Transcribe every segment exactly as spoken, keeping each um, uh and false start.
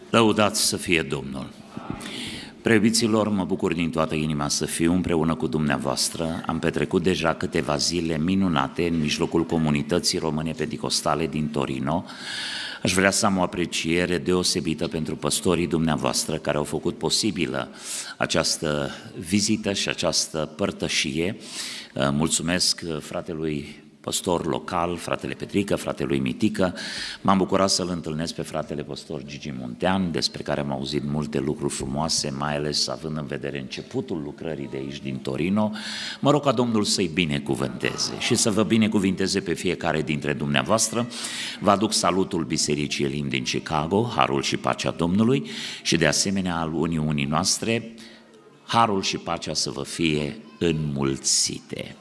Lăudați să fie Domnul! Preobiților, mă bucur din toată inima să fiu împreună cu dumneavoastră. Am petrecut deja câteva zile minunate în mijlocul comunității române penticostale din Torino. Aș vrea să am o apreciere deosebită pentru păstorii dumneavoastră care au făcut posibilă această vizită și această părtășie. Mulțumesc fratelui păstor local, fratele Petrică, fratelui Mitică. M-am bucurat să-l întâlnesc pe fratele păstor Gigi Muntean, despre care am auzit multe lucruri frumoase, mai ales având în vedere începutul lucrării de aici din Torino. Mă rog ca Domnul să-i binecuvânteze și să vă binecuvinteze pe fiecare dintre dumneavoastră. Vă aduc salutul Bisericii Elim din Chicago, harul și pacea Domnului, și de asemenea al Uniunii noastre, harul și pacea să vă fie înmulțite.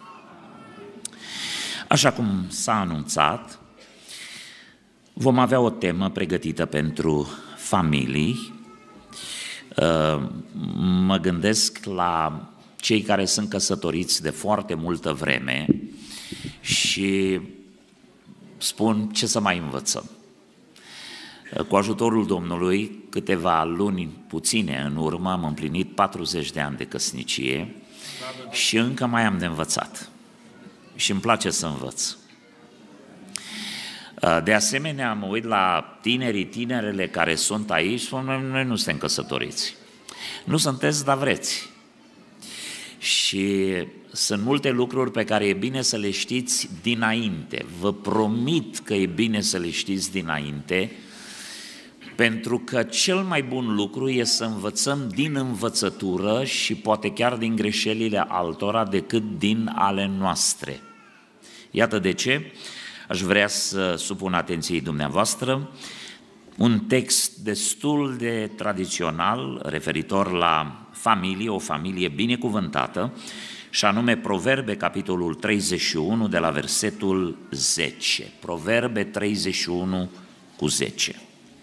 Așa cum s-a anunțat, vom avea o temă pregătită pentru familii. Mă gândesc la cei care sunt căsătoriți de foarte multă vreme și spun ce să mai învățăm. Cu ajutorul Domnului, câteva luni puține în urmă, am împlinit patruzeci de ani de căsnicie și încă mai am de învățat. Și îmi place să învăț. De asemenea, mă uit la tinerii, tinerele care sunt aici, spun, noi, noi nu suntem căsătoriți. Nu sunteți, dar vreți. Și sunt multe lucruri pe care e bine să le știți dinainte. Vă promit că e bine să le știți dinainte, pentru că cel mai bun lucru e să învățăm din învățătură și poate chiar din greșelile altora decât din ale noastre. Iată de ce aș vrea să supun atenției dumneavoastră un text destul de tradițional referitor la familie, o familie binecuvântată, și anume Proverbe, capitolul treizeci și unu, de la versetul zece. Proverbe treizeci și unu cu zece.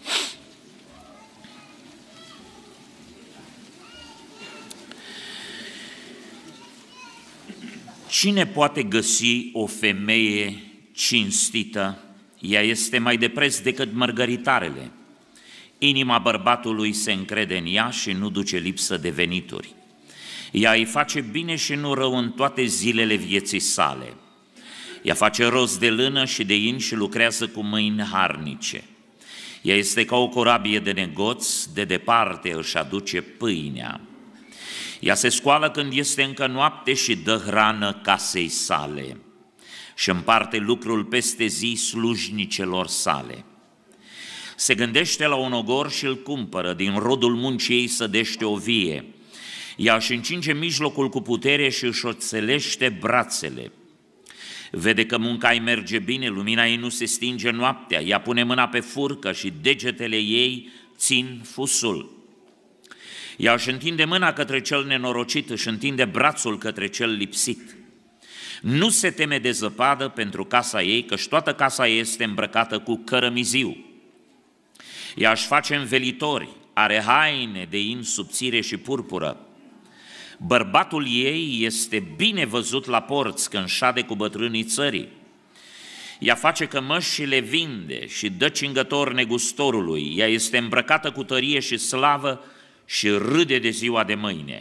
Cine poate găsi o femeie cinstită? Ea este mai de preț decât mărgăritarele. Inima bărbatului se încrede în ea și nu duce lipsă de venituri. Ea îi face bine și nu rău în toate zilele vieții sale. Ea face rost de lână și de in și lucrează cu mâini harnice. Ea este ca o corabie de negoț, de departe își aduce pâinea. Ea se scoală când este încă noapte și dă hrană casei sale și împarte lucrul peste zi slujnicelor sale. Se gândește la un ogor și îl cumpără, din rodul muncii ei sădește o vie. Ea își încinge mijlocul cu putere și își oțelește brațele. Vede că munca îi merge bine, lumina ei nu se stinge noaptea, ea pune mâna pe furcă și degetele ei țin fusul. Ea își întinde mâna către cel nenorocit, își întinde brațul către cel lipsit. Nu se teme de zăpadă pentru casa ei, căci toată casa ei este îmbrăcată cu cărămiziu. Ea își face învelitori, are haine de in subțire și purpură. Bărbatul ei este bine văzut la porți când șade cu bătrânii țării. Ea face cămăși și le vinde și dă cingător negustorului. Ea este îmbrăcată cu tărie și slavă și râde de ziua de mâine.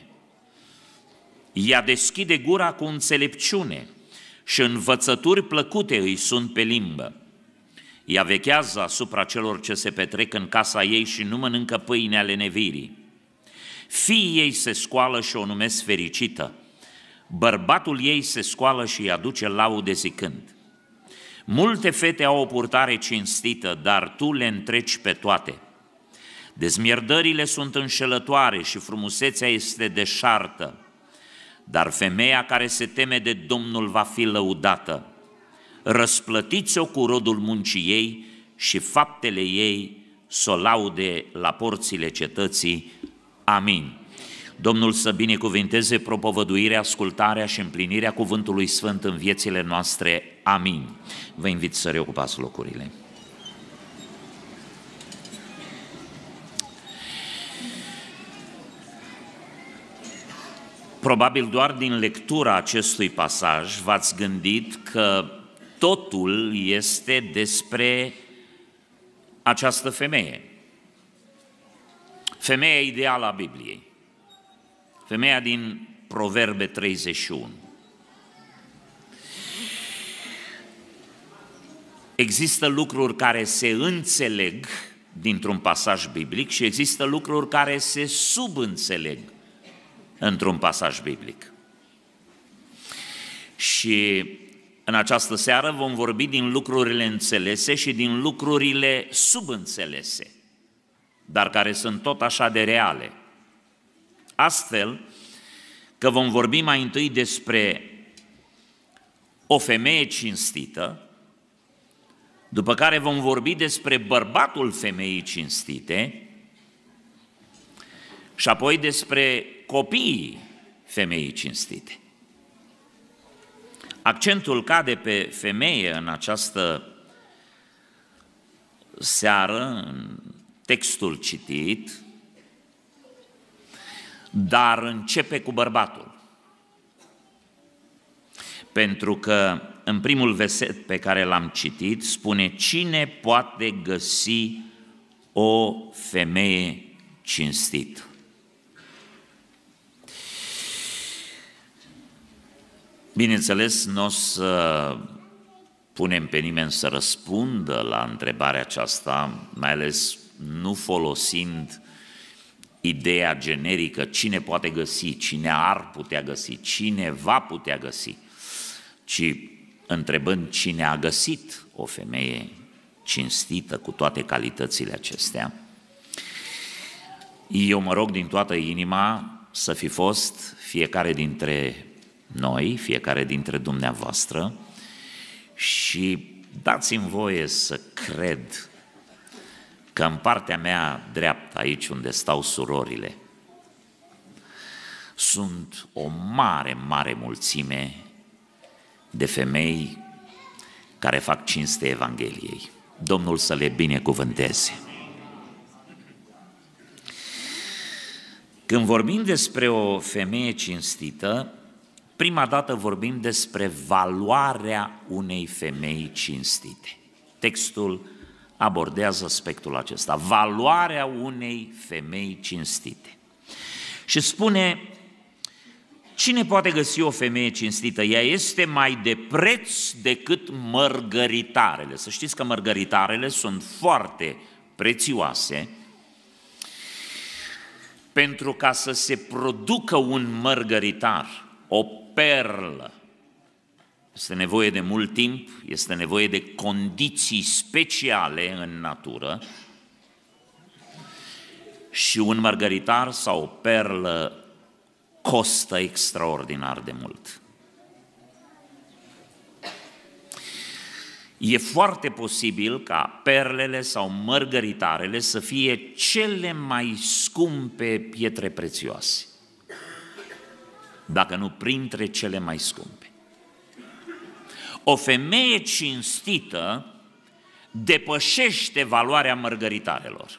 Ea deschide gura cu înțelepciune și învățături plăcute îi sunt pe limbă. Ea vechează asupra celor ce se petrec în casa ei și nu mănâncă pâine ale nevirii. Fiii ei se scoală și o numesc fericită. Bărbatul ei se scoală și îi aduce laude zicând: multe fete au o purtare cinstită, dar tu le întreci pe toate. Dezmierdările sunt înșelătoare și frumusețea este deșartă, dar femeia care se teme de Domnul va fi lăudată. Răsplătiți-o cu rodul muncii ei și faptele ei s-o laude la porțile cetății. Amin. Domnul să binecuvinteze propovăduirea, ascultarea și împlinirea cuvântului sfânt în viețile noastre. Amin. Vă invit să reocupați locurile. Probabil doar din lectura acestui pasaj v-ați gândit că totul este despre această femeie. Femeia ideală a Bibliei, femeia din Proverbe treizeci și unu. Există lucruri care se înțeleg dintr-un pasaj biblic și există lucruri care se subînțeleg într-un pasaj biblic. Și în această seară vom vorbi din lucrurile înțelese și din lucrurile subînțelese, dar care sunt tot așa de reale. Astfel că vom vorbi mai întâi despre o femeie cinstită, după care vom vorbi despre bărbatul femeii cinstite și apoi despre copiii femeii cinstite. Accentul cade pe femeie în această seară, în textul citit, dar începe cu bărbatul. Pentru că în primul verset pe care l-am citit spune: cine poate găsi o femeie cinstită? Bineînțeles, nu o să punem pe nimeni să răspundă la întrebarea aceasta, mai ales nu folosind ideea generică cine poate găsi, cine ar putea găsi, cine va putea găsi, ci întrebând cine a găsit o femeie cinstită cu toate calitățile acestea. Eu mă rog din toată inima să fi fost fiecare dintre noi, fiecare dintre dumneavoastră, și dați-mi voie să cred că în partea mea dreaptă, aici unde stau surorile, sunt o mare, mare mulțime de femei care fac cinste Evangheliei. Domnul să le binecuvânteze. Când vorbim despre o femeie cinstită, prima dată vorbim despre valoarea unei femei cinstite. Textul abordează aspectul acesta, valoarea unei femei cinstite. Și spune: cine poate găsi o femeie cinstită? Ea este mai de preț decât mărgăritarele. Să știți că mărgăritarele sunt foarte prețioase. Pentru ca să se producă un mărgăritar, o perlă, este nevoie de mult timp, este nevoie de condiții speciale în natură și un mărgăritar sau o perlă costă extraordinar de mult. E foarte posibil ca perlele sau mărgăritarele să fie cele mai scumpe pietre prețioase, dacă nu printre cele mai scumpe. O femeie cinstită depășește valoarea mărgăritarelor.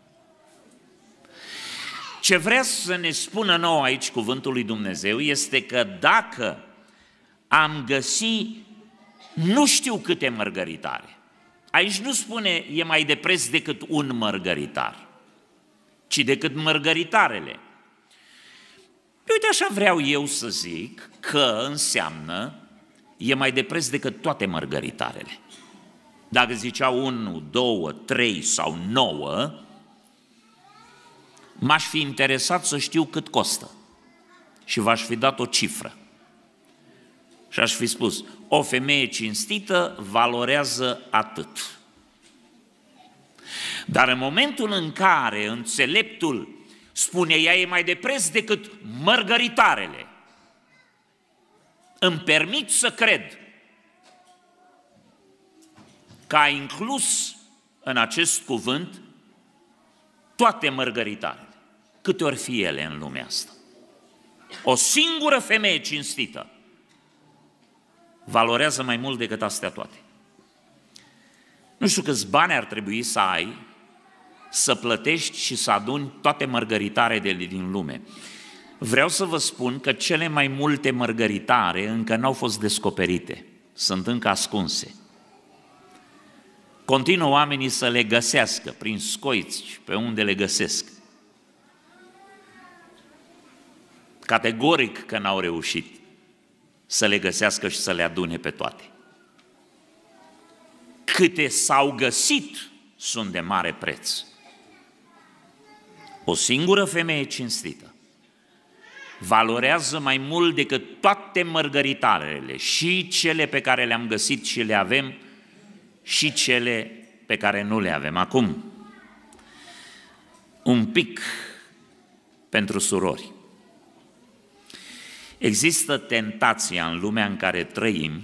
Ce vrea să ne spună nouă aici cuvântul lui Dumnezeu este că dacă am găsi nu știu câte mărgăritare, aici nu spune e mai de preț decât un mărgăritar, ci decât mărgăritarele. Uite, așa vreau eu să zic că înseamnă e mai de preț decât toate mărgăritarele. Dacă zicea unu, două, trei sau nouă, m-aș fi interesat să știu cât costă și v-aș fi dat o cifră. Și aș fi spus, o femeie cinstită valorează atât. Dar în momentul în care înțeleptul spune ea e mai de preț decât mărgăritarele, îmi permit să cred că a inclus în acest cuvânt toate mărgăritarele, câte ori fi ele în lumea asta. O singură femeie cinstită valorează mai mult decât astea toate. Nu știu câți bani ar trebui să ai să plătești și să aduni toate mărgăritarele din lume. Vreau să vă spun că cele mai multe mărgăritare încă n-au fost descoperite, sunt încă ascunse. Continuă oamenii să le găsească prin scoiți, pe unde le găsesc. categoric că n-au reușit să le găsească și să le adune pe toate. Câte s-au găsit sunt de mare preț. O singură femeie cinstită valorează mai mult decât toate mărgăritarele, și cele pe care le-am găsit și le avem, și cele pe care nu le avem. Acum, un pic pentru surori. Există tentația în lumea în care trăim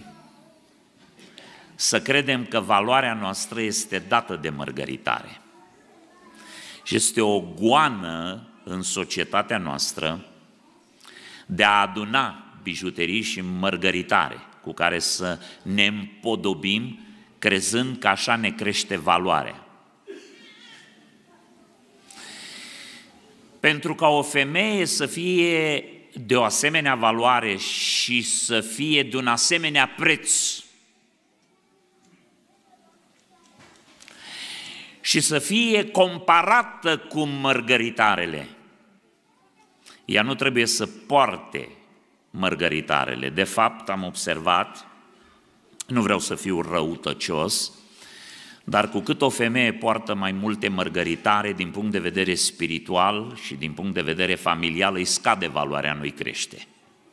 să credem că valoarea noastră este dată de mărgăritare. Și este o goană în societatea noastră de a aduna bijuterii și mărgăritare cu care să ne împodobim, crezând că așa ne crește valoarea. Pentru ca o femeie să fie de o asemenea valoare și să fie de un asemenea preț și să fie comparată cu mărgăritarele, ea nu trebuie să poarte mărgăritarele. De fapt, am observat, nu vreau să fiu răutăcios, dar cu cât o femeie poartă mai multe mărgăritare din punct de vedere spiritual și din punct de vedere familial, îi scade valoarea, nu-i crește.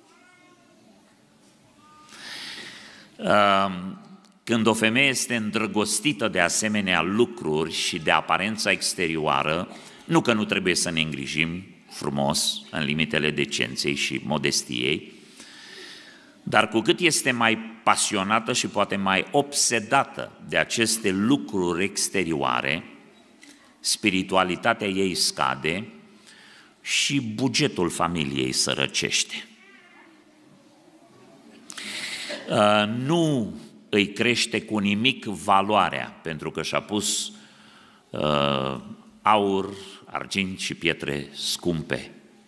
Când o femeie este îndrăgostită de asemenea lucruri și de aparența exterioară, nu că nu trebuie să ne îngrijim frumos, în limitele decenței și modestiei, dar cu cât este mai pasionată și poate mai obsedată de aceste lucruri exterioare, spiritualitatea ei scade și bugetul familiei sărăcește. Nu îi crește cu nimic valoarea, pentru că și-a pus aur, argint și pietre scumpe.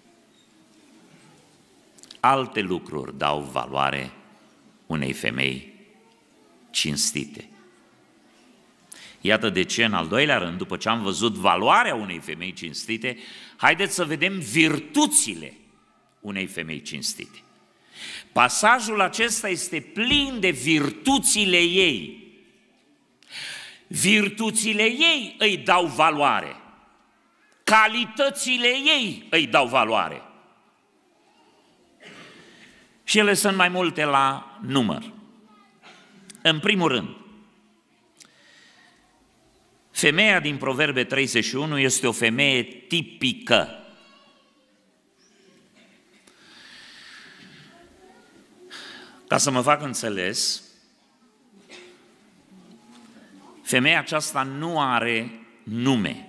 Alte lucruri dau valoare unei femei cinstite. Iată de ce, în al doilea rând, după ce am văzut valoarea unei femei cinstite, haideți să vedem virtuțile unei femei cinstite. Pasajul acesta este plin de virtuțile ei. Virtuțile ei îi dau valoare. Calitățile ei îi dau valoare. Și ele sunt mai multe la număr. În primul rând, femeia din Proverbe treizeci și unu este o femeie tipică. Ca să mă fac înțeles, femeia aceasta nu are nume.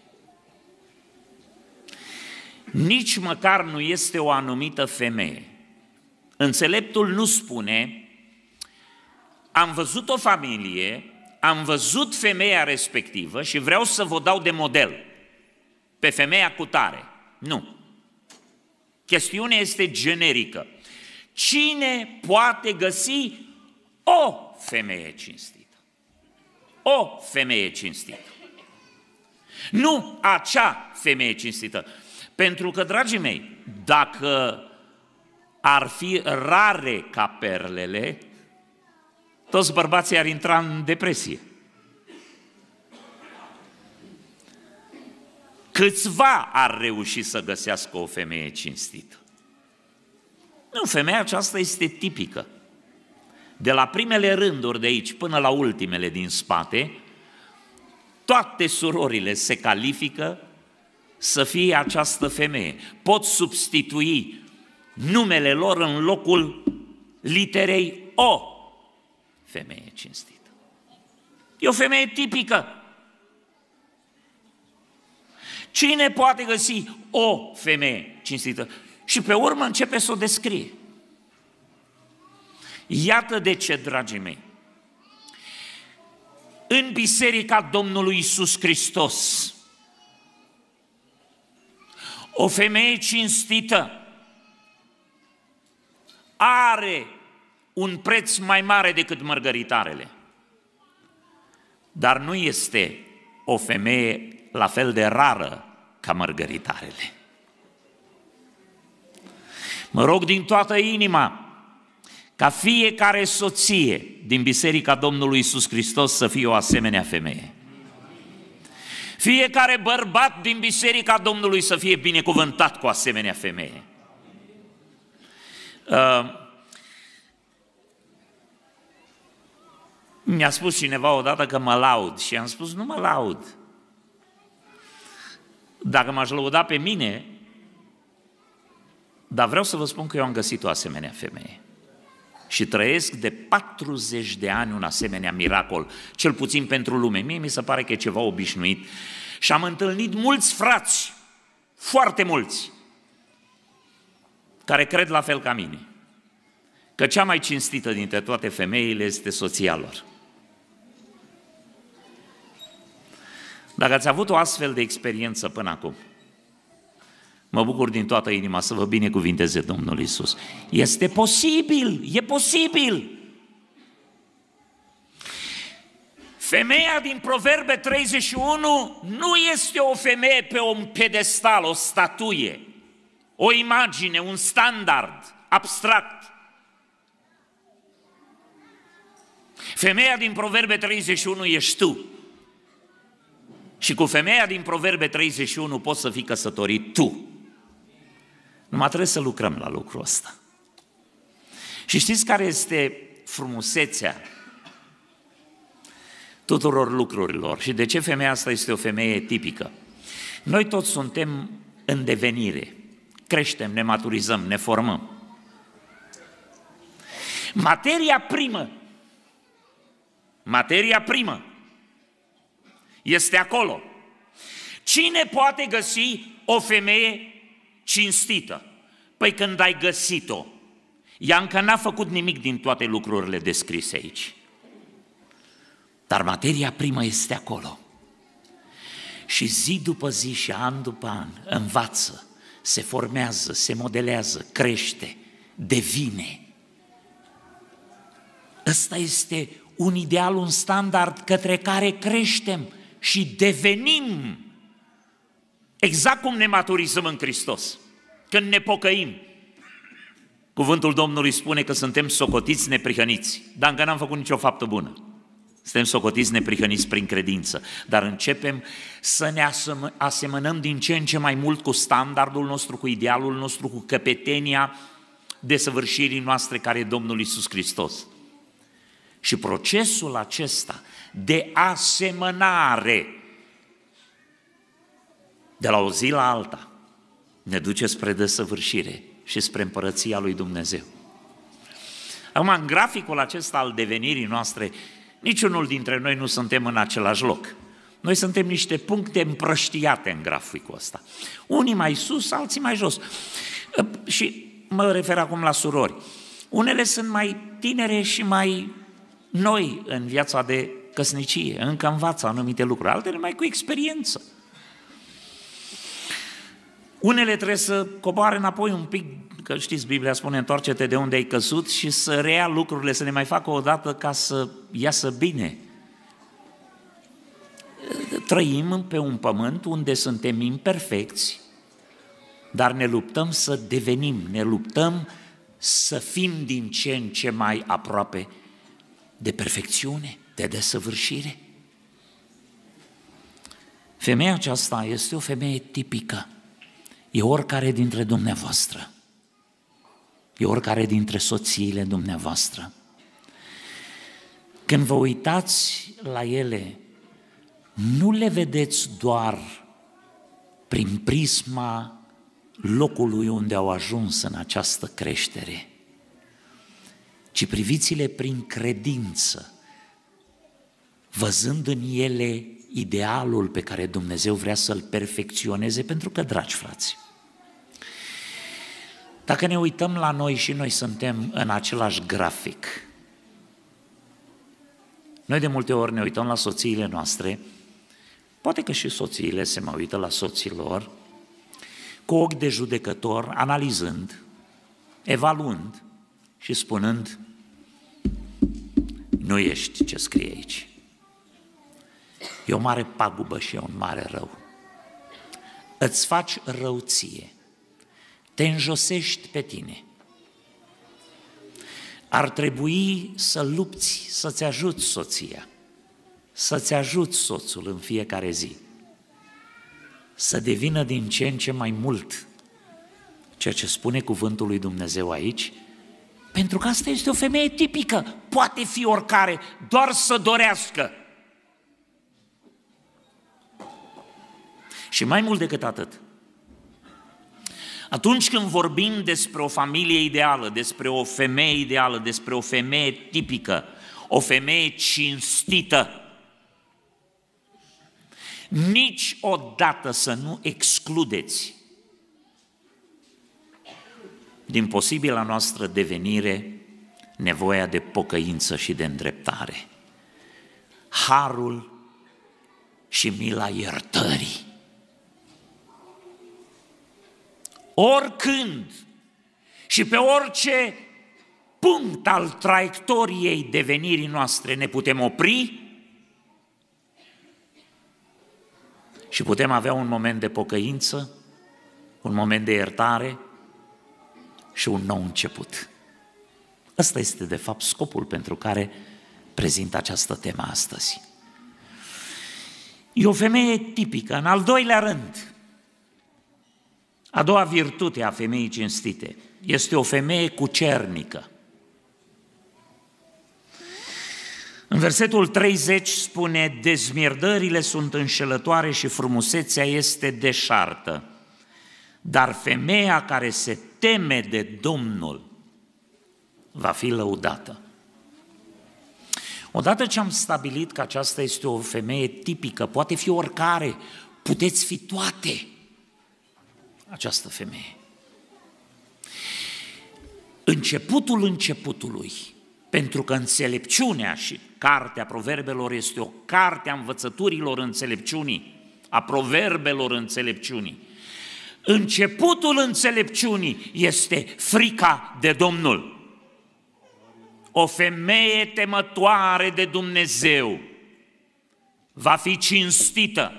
Nici măcar nu este o anumită femeie. Înțeleptul nu spune, am văzut o familie, am văzut femeia respectivă și vreau să vă dau de model pe femeia cutare. Nu. Chestiunea este generică. Cine poate găsi o femeie cinstită? O femeie cinstită. Nu acea femeie cinstită. Pentru că, dragii mei, dacă ar fi rare ca perlele, toți bărbații ar intra în depresie. Câțiva ar reuși să găsească o femeie cinstită. Nu, femeia aceasta este tipică. De la primele rânduri de aici până la ultimele din spate, toate surorile se califică să fie această femeie. Pot substitui numele lor în locul literei O. Femeie cinstită. E o femeie tipică. Cine poate găsi o femeie cinstită? Și pe urmă începe să o descrie. Iată de ce, dragii mei, în Biserica Domnului Iisus Hristos, o femeie cinstită are un preț mai mare decât mărgăritarele, dar nu este o femeie la fel de rară ca mărgăritarele. Mă rog din toată inima ca fiecare soție din Biserica Domnului Iisus Hristos să fie o asemenea femeie. Fiecare bărbat din Biserica Domnului să fie binecuvântat cu o asemenea femeie. Uh, mi-a spus cineva odată că mă laud și am spus nu mă laud. Dacă m-aș lăuda pe mine, dar vreau să vă spun că eu am găsit o asemenea femeie. Și trăiesc de patruzeci de ani un asemenea miracol, cel puțin pentru lume. Mie mi se pare că e ceva obișnuit. Și am întâlnit mulți frați, foarte mulți, care cred la fel ca mine, că cea mai cinstită dintre toate femeile este soția lor. Dacă ați avut o astfel de experiență până acum, mă bucur din toată inima să vă binecuvinteze Domnul Iisus. Este posibil, e posibil. Femeia din Proverbe treizeci și unu nu este o femeie pe un pedestal, o statuie, o imagine, un standard abstract. Femeia din Proverbe treizeci și unu ești tu. Și cu femeia din Proverbe treizeci și unu poți să fii căsătorit tu. Numai trebuie să lucrăm la lucrul ăsta. Și știți care este frumusețea tuturor lucrurilor și de ce femeia asta este o femeie tipică? Noi toți suntem în devenire, creștem, ne maturizăm, ne formăm. Materia primă, materia primă este acolo. Cine poate găsi o femeie cinstită? Păi când ai găsit-o, ea încă n-a făcut nimic din toate lucrurile descrise aici. Dar materia primă este acolo. Și zi după zi și an după an învață, se formează, se modelează, crește, devine. Ăsta este un ideal, un standard către care creștem și devenim. Exact cum ne maturizăm în Hristos, când ne pocăim. Cuvântul Domnului spune că suntem socotiți neprihăniți, dar încă n-am făcut nicio faptă bună. Suntem socotiți neprihăniți prin credință, dar începem să ne asemănăm din ce în ce mai mult cu standardul nostru, cu idealul nostru, cu căpetenia desăvârșirii noastre care e Domnul Iisus Hristos. Și procesul acesta de asemănare de la o zi la alta ne duce spre desăvârșire și spre împărăția lui Dumnezeu. Acum, în graficul acesta al devenirii noastre, niciunul dintre noi nu suntem în același loc. Noi suntem niște puncte împrăștiate în graficul ăsta. Unii mai sus, alții mai jos. Și mă refer acum la surori. Unele sunt mai tinere și mai noi în viața de căsnicie, încă învață anumite lucruri, altele mai cu experiență. Unele trebuie să coboare înapoi un pic, că știți, Biblia spune, întoarce-te de unde ai căzut și să reia lucrurile, să ne mai facă o dată ca să iasă bine. Trăim pe un pământ unde suntem imperfecți, dar ne luptăm să devenim, ne luptăm să fim din ce în ce mai aproape de perfecțiune, de desăvârșire. Femeia aceasta este o femeie tipică. E oricare dintre dumneavoastră. E oricare dintre soțiile dumneavoastră. Când vă uitați la ele, nu le vedeți doar prin prisma locului unde au ajuns în această creștere, ci priviți-le prin credință, văzând în ele idealul pe care Dumnezeu vrea să-l perfecționeze, pentru că, dragi frați, dacă ne uităm la noi și noi suntem în același grafic, noi de multe ori ne uităm la soțiile noastre, poate că și soțiile se mai uită la soții lor, cu ochi de judecător, analizând, evaluând și spunând, nu ești ce scrie aici. E o mare pagubă și e un mare rău. Îți faci rău ție, te înjosești pe tine, ar trebui să lupți, să-ți ajuți soția, să-ți ajuți soțul în fiecare zi, să devină din ce în ce mai mult ceea ce spune cuvântul lui Dumnezeu aici, pentru că asta este o femeie tipică, poate fi oricare, doar să dorească. Și mai mult decât atât, atunci când vorbim despre o familie ideală, despre o femeie ideală, despre o femeie tipică, o femeie cinstită, niciodată să nu excludeți din posibila noastră devenire nevoia de pocăință și de îndreptare. Harul și mila iertării. Oricând și pe orice punct al traiectoriei devenirii noastre ne putem opri și putem avea un moment de pocăință, un moment de iertare și un nou început. Ăsta este de fapt scopul pentru care prezint această temă astăzi. E o femeie tipică. În al doilea rând, a doua virtute a femeii cinstite este o femeie cucernică. În versetul treizeci spune: dezmierdările sunt înșelătoare și frumusețea este deșartă, dar femeia care se teme de Domnul va fi lăudată. Odată ce am stabilit că aceasta este o femeie tipică, poate fi oricare, puteți fi toate, această femeie. Începutul începutului, pentru că înțelepciunea și cartea Proverbelor este o carte a învățăturilor înțelepciunii, a proverbelor înțelepciunii. Începutul înțelepciunii este frica de Domnul. O femeie temătoare de Dumnezeu va fi cinstită.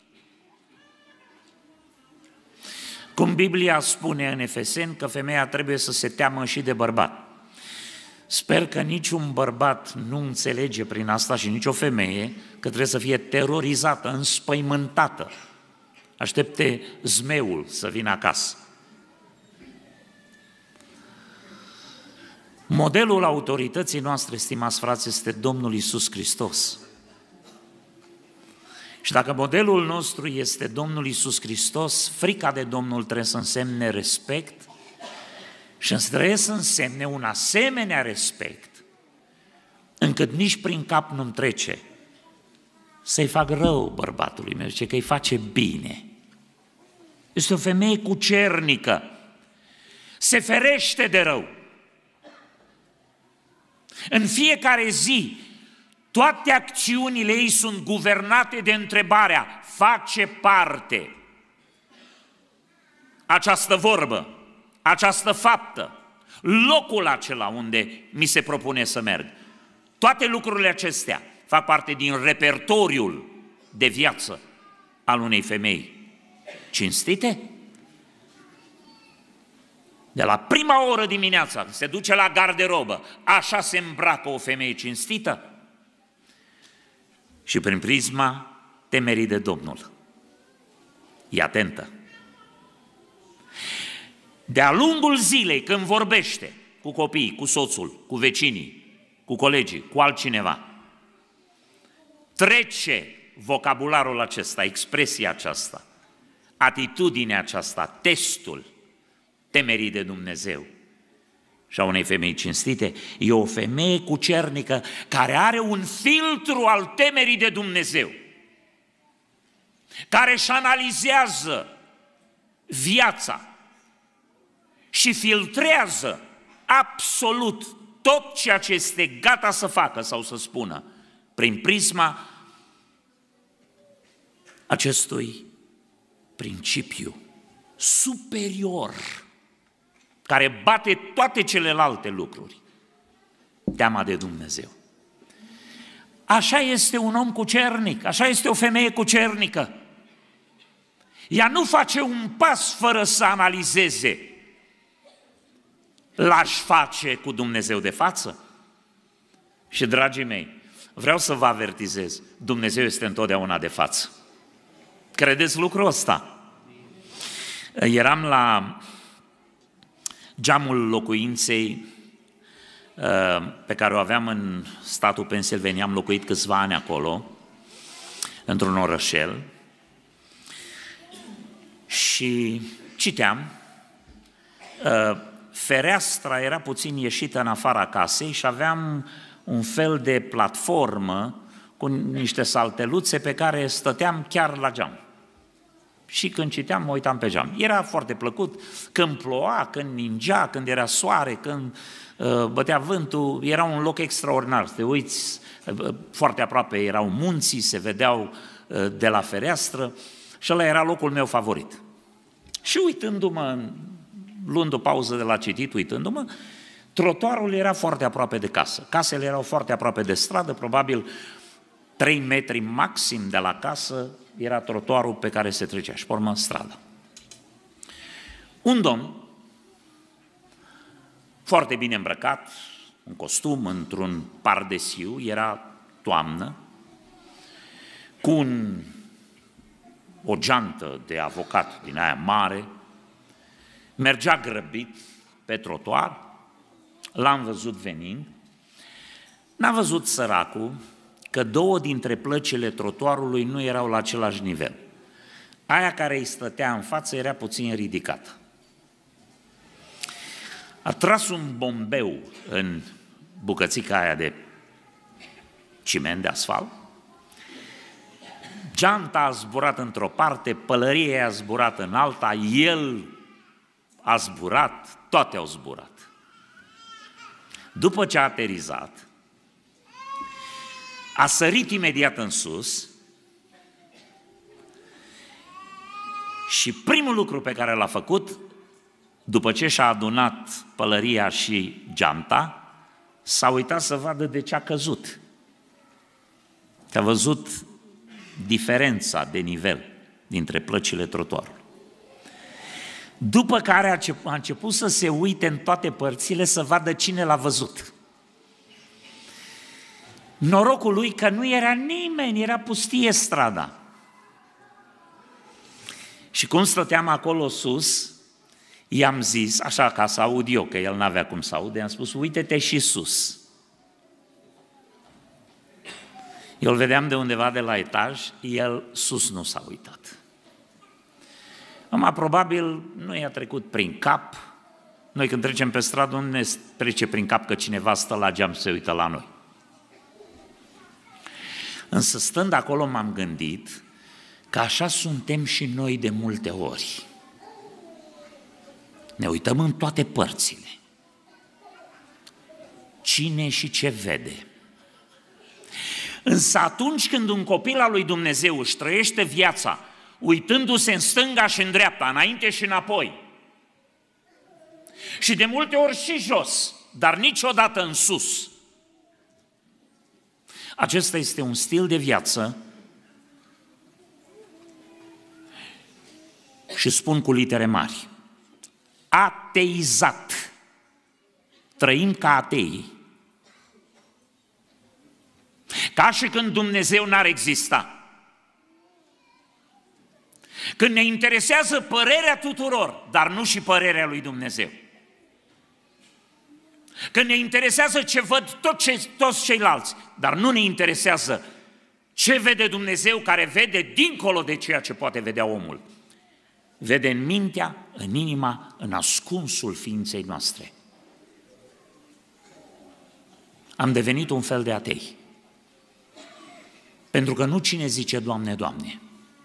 Cum Biblia spune în Efeseni că femeia trebuie să se teamă și de bărbat. Sper că niciun bărbat nu înțelege prin asta și nicio femeie că trebuie să fie terorizată, înspăimântată. Aștepte zmeul să vină acasă. Modelul autorității noastre, stimați frați, este Domnul Iisus Hristos. Și dacă modelul nostru este Domnul Iisus Hristos, frica de Domnul trebuie să însemne respect și trebuie să însemne un asemenea respect încât nici prin cap nu-mi trece să-i fac rău bărbatului meu, zice că îi face bine. Este o femeie cucernică, se ferește de rău. În fiecare zi, toate acțiunile ei sunt guvernate de întrebarea: face parte această vorbă, această faptă, locul acela unde mi se propune să merg? Toate lucrurile acestea fac parte din repertoriul de viață al unei femei cinstite. De la prima oră dimineața, se duce la garderobă, așa se îmbracă o femeie cinstită. Și prin prisma temerii de Domnul. E atentă. De-a lungul zilei, când vorbește cu copiii, cu soțul, cu vecinii, cu colegii, cu altcineva, trece vocabularul acesta, expresia aceasta, atitudinea aceasta, testul temerii de Dumnezeu și a unei femei cinstite. E o femeie cucernică care are un filtru al temerii de Dumnezeu, care își analizează viața și filtrează absolut tot ceea ce este gata să facă sau să spună prin prisma acestui principiu superior care bate toate celelalte lucruri: teama de Dumnezeu. Așa este un om cucernic, așa este o femeie cucernică. Ea nu face un pas fără să analizeze l-aș face cu Dumnezeu de față? Și, dragii mei, vreau să vă avertizez, Dumnezeu este întotdeauna de față. Credeți lucrul ăsta? Eram la geamul locuinței pe care o aveam în statul Pennsylvania, am locuit câțiva ani acolo, într-un orășel, și citeam, fereastra era puțin ieșită în afara casei și aveam un fel de platformă cu niște salteluțe pe care stăteam chiar la geam. Și când citeam, mă uitam pe geam. Era foarte plăcut, când ploua, când ningea, când era soare, când uh, bătea vântul, era un loc extraordinar. Te uiți, uh, foarte aproape erau munții, se vedeau uh, de la fereastră și ăla era locul meu favorit. Și uitându-mă, luând o pauză de la citit, uitându-mă, trotuarul era foarte aproape de casă. Casele erau foarte aproape de stradă, probabil trei metri maxim de la casă era trotuarul pe care se trecea și pe urmă strada. Un domn, foarte bine îmbrăcat, în costum, într-un pardesiu, era toamnă, cu un, o geantă de avocat din aia mare, mergea grăbit pe trotuar, l-am văzut venind, n-a văzut săracul că două dintre plăcile trotuarului nu erau la același nivel. Aia care îi stătea în față era puțin ridicată. A tras un bombeu în bucățica aia de ciment, de asfalt, geanta a zburat într-o parte, pălăria a zburat în alta, el a zburat, toate au zburat. După ce a aterizat, a sărit imediat în sus și primul lucru pe care l-a făcut, după ce și-a adunat pălăria și geanta, s-a uitat să vadă de ce a căzut. Că a văzut diferența de nivel dintre plăcile trotuarului. După care a început să se uite în toate părțile să vadă cine l-a văzut. Norocul lui că nu era nimeni, era pustie strada. Și cum stăteam acolo sus, i-am zis, așa ca să aud eu, că el n-avea cum să aude, i-am spus, uite-te și sus. Eu îl vedeam de undeva de la etaj, el sus nu s-a uitat. Acum, probabil nu i-a trecut prin cap. Noi când trecem pe stradă, nu ne trece prin cap că cineva stă la geam și se uită la noi. Însă stând acolo m-am gândit că așa suntem și noi de multe ori. Ne uităm în toate părțile. Cine și ce vede. Însă atunci când un copil al lui Dumnezeu își trăiește viața uitându-se în stânga și în dreapta, înainte și înapoi, și de multe ori și jos, dar niciodată în sus, acesta este un stil de viață, și spun cu litere mari, ateizat. Trăim ca atei. Ca și când Dumnezeu n-ar exista. Când ne interesează părerea tuturor, dar nu și părerea lui Dumnezeu. Când ne interesează ce văd tot ce, toți ceilalți, dar nu ne interesează ce vede Dumnezeu, care vede dincolo de ceea ce poate vedea omul. Vede în mintea, în inima, în ascunsul ființei noastre. Am devenit un fel de atei. Pentru că nu cine zice Doamne, Doamne,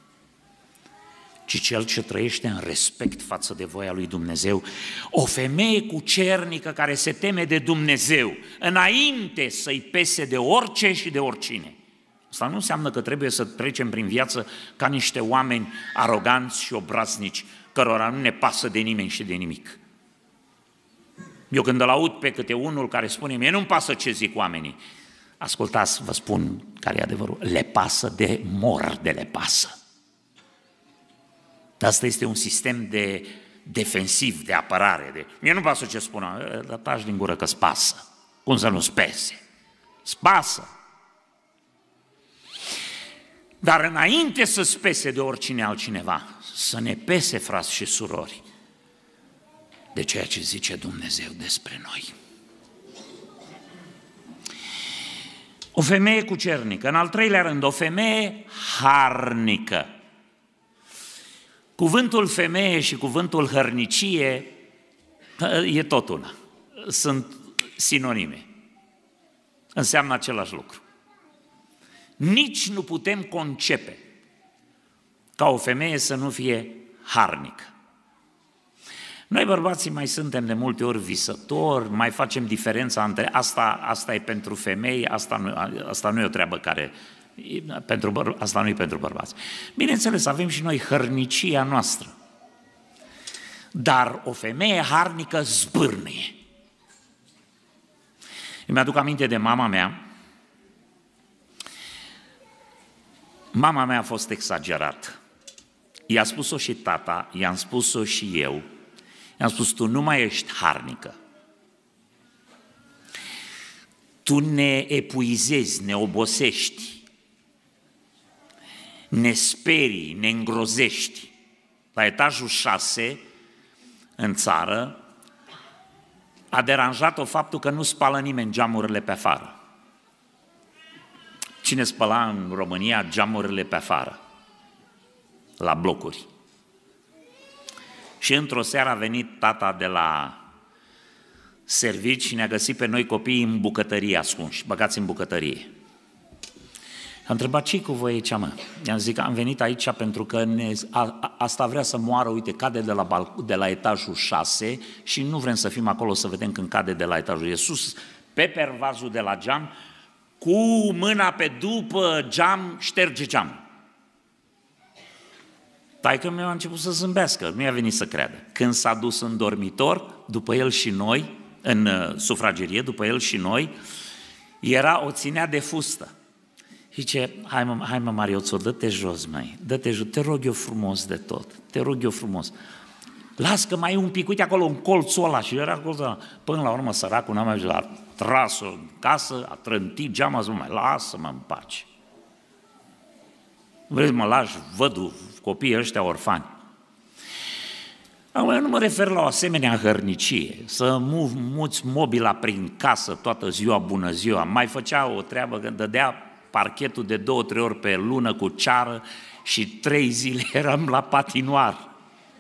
ci cel ce trăiește în respect față de voia lui Dumnezeu. O femeie cucernică care se teme de Dumnezeu, înainte să-i pese de orice și de oricine. Asta nu înseamnă că trebuie să trecem prin viață ca niște oameni aroganți și obraznici, cărora nu ne pasă de nimeni și de nimic. Eu când îl aud pe câte unul care spune, mie nu-mi pasă ce zic oamenii, ascultați, vă spun care e adevărul, le pasă de mor de le pasă. Asta este un sistem de defensiv, de apărare. De... Mie nu pasă ce spună, dar taci din gură că-ți pasă. Cum să nu-ți pese? Îți pasă. Dar înainte să-ți pese de oricine altcineva, să ne pese, frați și surori, de ceea ce zice Dumnezeu despre noi. O femeie cucernică, în al treilea rând, o femeie harnică. Cuvântul femeie și cuvântul hărnicie e tot una, sunt sinonime, înseamnă același lucru. Nici nu putem concepe ca o femeie să nu fie harnică. Noi bărbații mai suntem de multe ori visători, mai facem diferența între asta, asta e pentru femei, asta nu, asta nu e o treabă care, pentru băr, asta nu e pentru bărbați. Bineînțeles, avem și noi hărnicia noastră, dar o femeie harnică zbârnie. Îmi aduc aminte de mama mea. Mama mea a fost exagerată. I-a spus-o și tata, i-am spus-o și eu. I-am spus, tu nu mai ești harnică. Tu ne epuizezi, ne obosești, ne sperii, ne îngrozești. La etajul șase, în țară, a deranjat-o faptul că nu spală nimeni geamurile pe afară. Cine spăla în România geamurile pe afară? La blocuri. Și într-o seară a venit tata de la servici și ne-a găsit pe noi copiii în bucătărie ascunși, băgați în bucătărie. A întrebat, ce-i cu voi aici, mă? I-am zis că am venit aici pentru că ne, a, a, asta vrea să moară, uite, cade de la, balc- de la etajul șase și nu vrem să fim acolo să vedem când cade de la etajul. E sus, pe pervazul de la geam, cu mâna pe după geam, șterge geam. Taică meu a început să zâmbească, nu i-a venit să creadă. Când s-a dus în dormitor, după el și noi, în uh, sufragerie, după el și noi, era o ținea de fustă. Zice, hai mă, hai mă Marioțo, dă-te jos, măi, dă-te jos, te rog eu frumos de tot, te rog eu frumos. Las că mai e un pic, uite acolo, un colțul ăla, și era colțul ăla. Până la urmă, săracul n-a mai ajuns, a tras-o în casă, a trântit geama, zic, mai lasă-mă în pace. Vrei mă lași văduv, copiii ăștia orfani. Acum, eu nu mă refer la o asemenea hărnicie, să mu- muți mobila prin casă toată ziua, bună ziua. Mai făcea o treabă când dădea parchetul de două, trei ori pe lună cu ceară și trei zile eram la patinoar.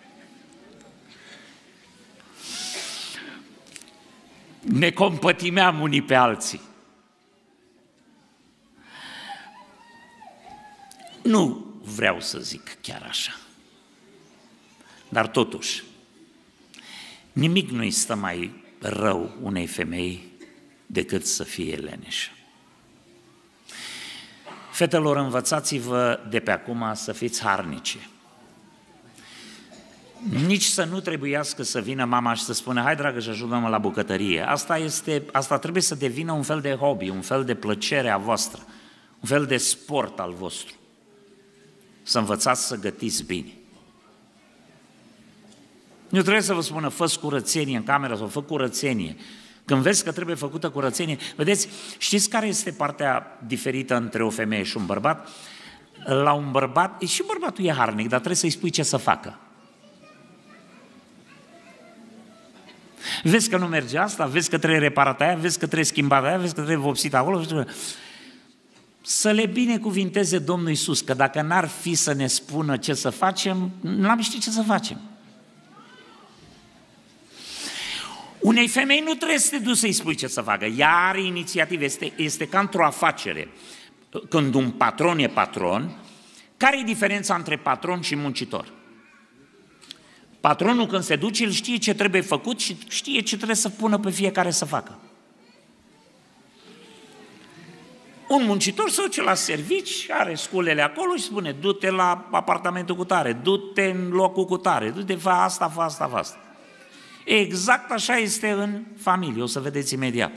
Ne compătimeam unii pe alții. Nu vreau să zic chiar așa. Dar totuși, nimic nu-i stă mai rău unei femei decât să fie leneșă. Fetelor, învățați-vă de pe acum să fiți harnice. Nici să nu trebuiască să vină mama și să spună, hai dragă și ajută-mă la bucătărie. Asta, este, asta trebuie să devină un fel de hobby, un fel de plăcere a voastră, un fel de sport al vostru. Să învățați să gătiți bine. Nu trebuie să vă spună, fă-ți curățenie în cameră sau fă curățenie. Când vezi că trebuie făcută curățenie, vedeți, știți care este partea diferită între o femeie și un bărbat? La un bărbat, și bărbatul e harnic, dar trebuie să-i spui ce să facă. Vezi că nu merge asta, vezi că trebuie reparată aia, vezi că trebuie schimbată aia, vezi că trebuie vopsită acolo. Să le binecuvinteze Domnul Iisus, că dacă n-ar fi să ne spună ce să facem, n-am ști ce să facem. Unei femei nu trebuie să te duci să-i spui ce să facă. Ea are inițiativă, este, este ca într-o afacere. Când un patron e patron, care e diferența între patron și muncitor? Patronul când se duce, el știe ce trebuie făcut și știe ce trebuie să pună pe fiecare să facă. Un muncitor se duce la servici, are sculele acolo și spune, du-te la apartamentul cu tare, du-te în locul cu tare, du-te, fă asta, fă asta, fă asta. Exact așa este în familie, o să vedeți imediat.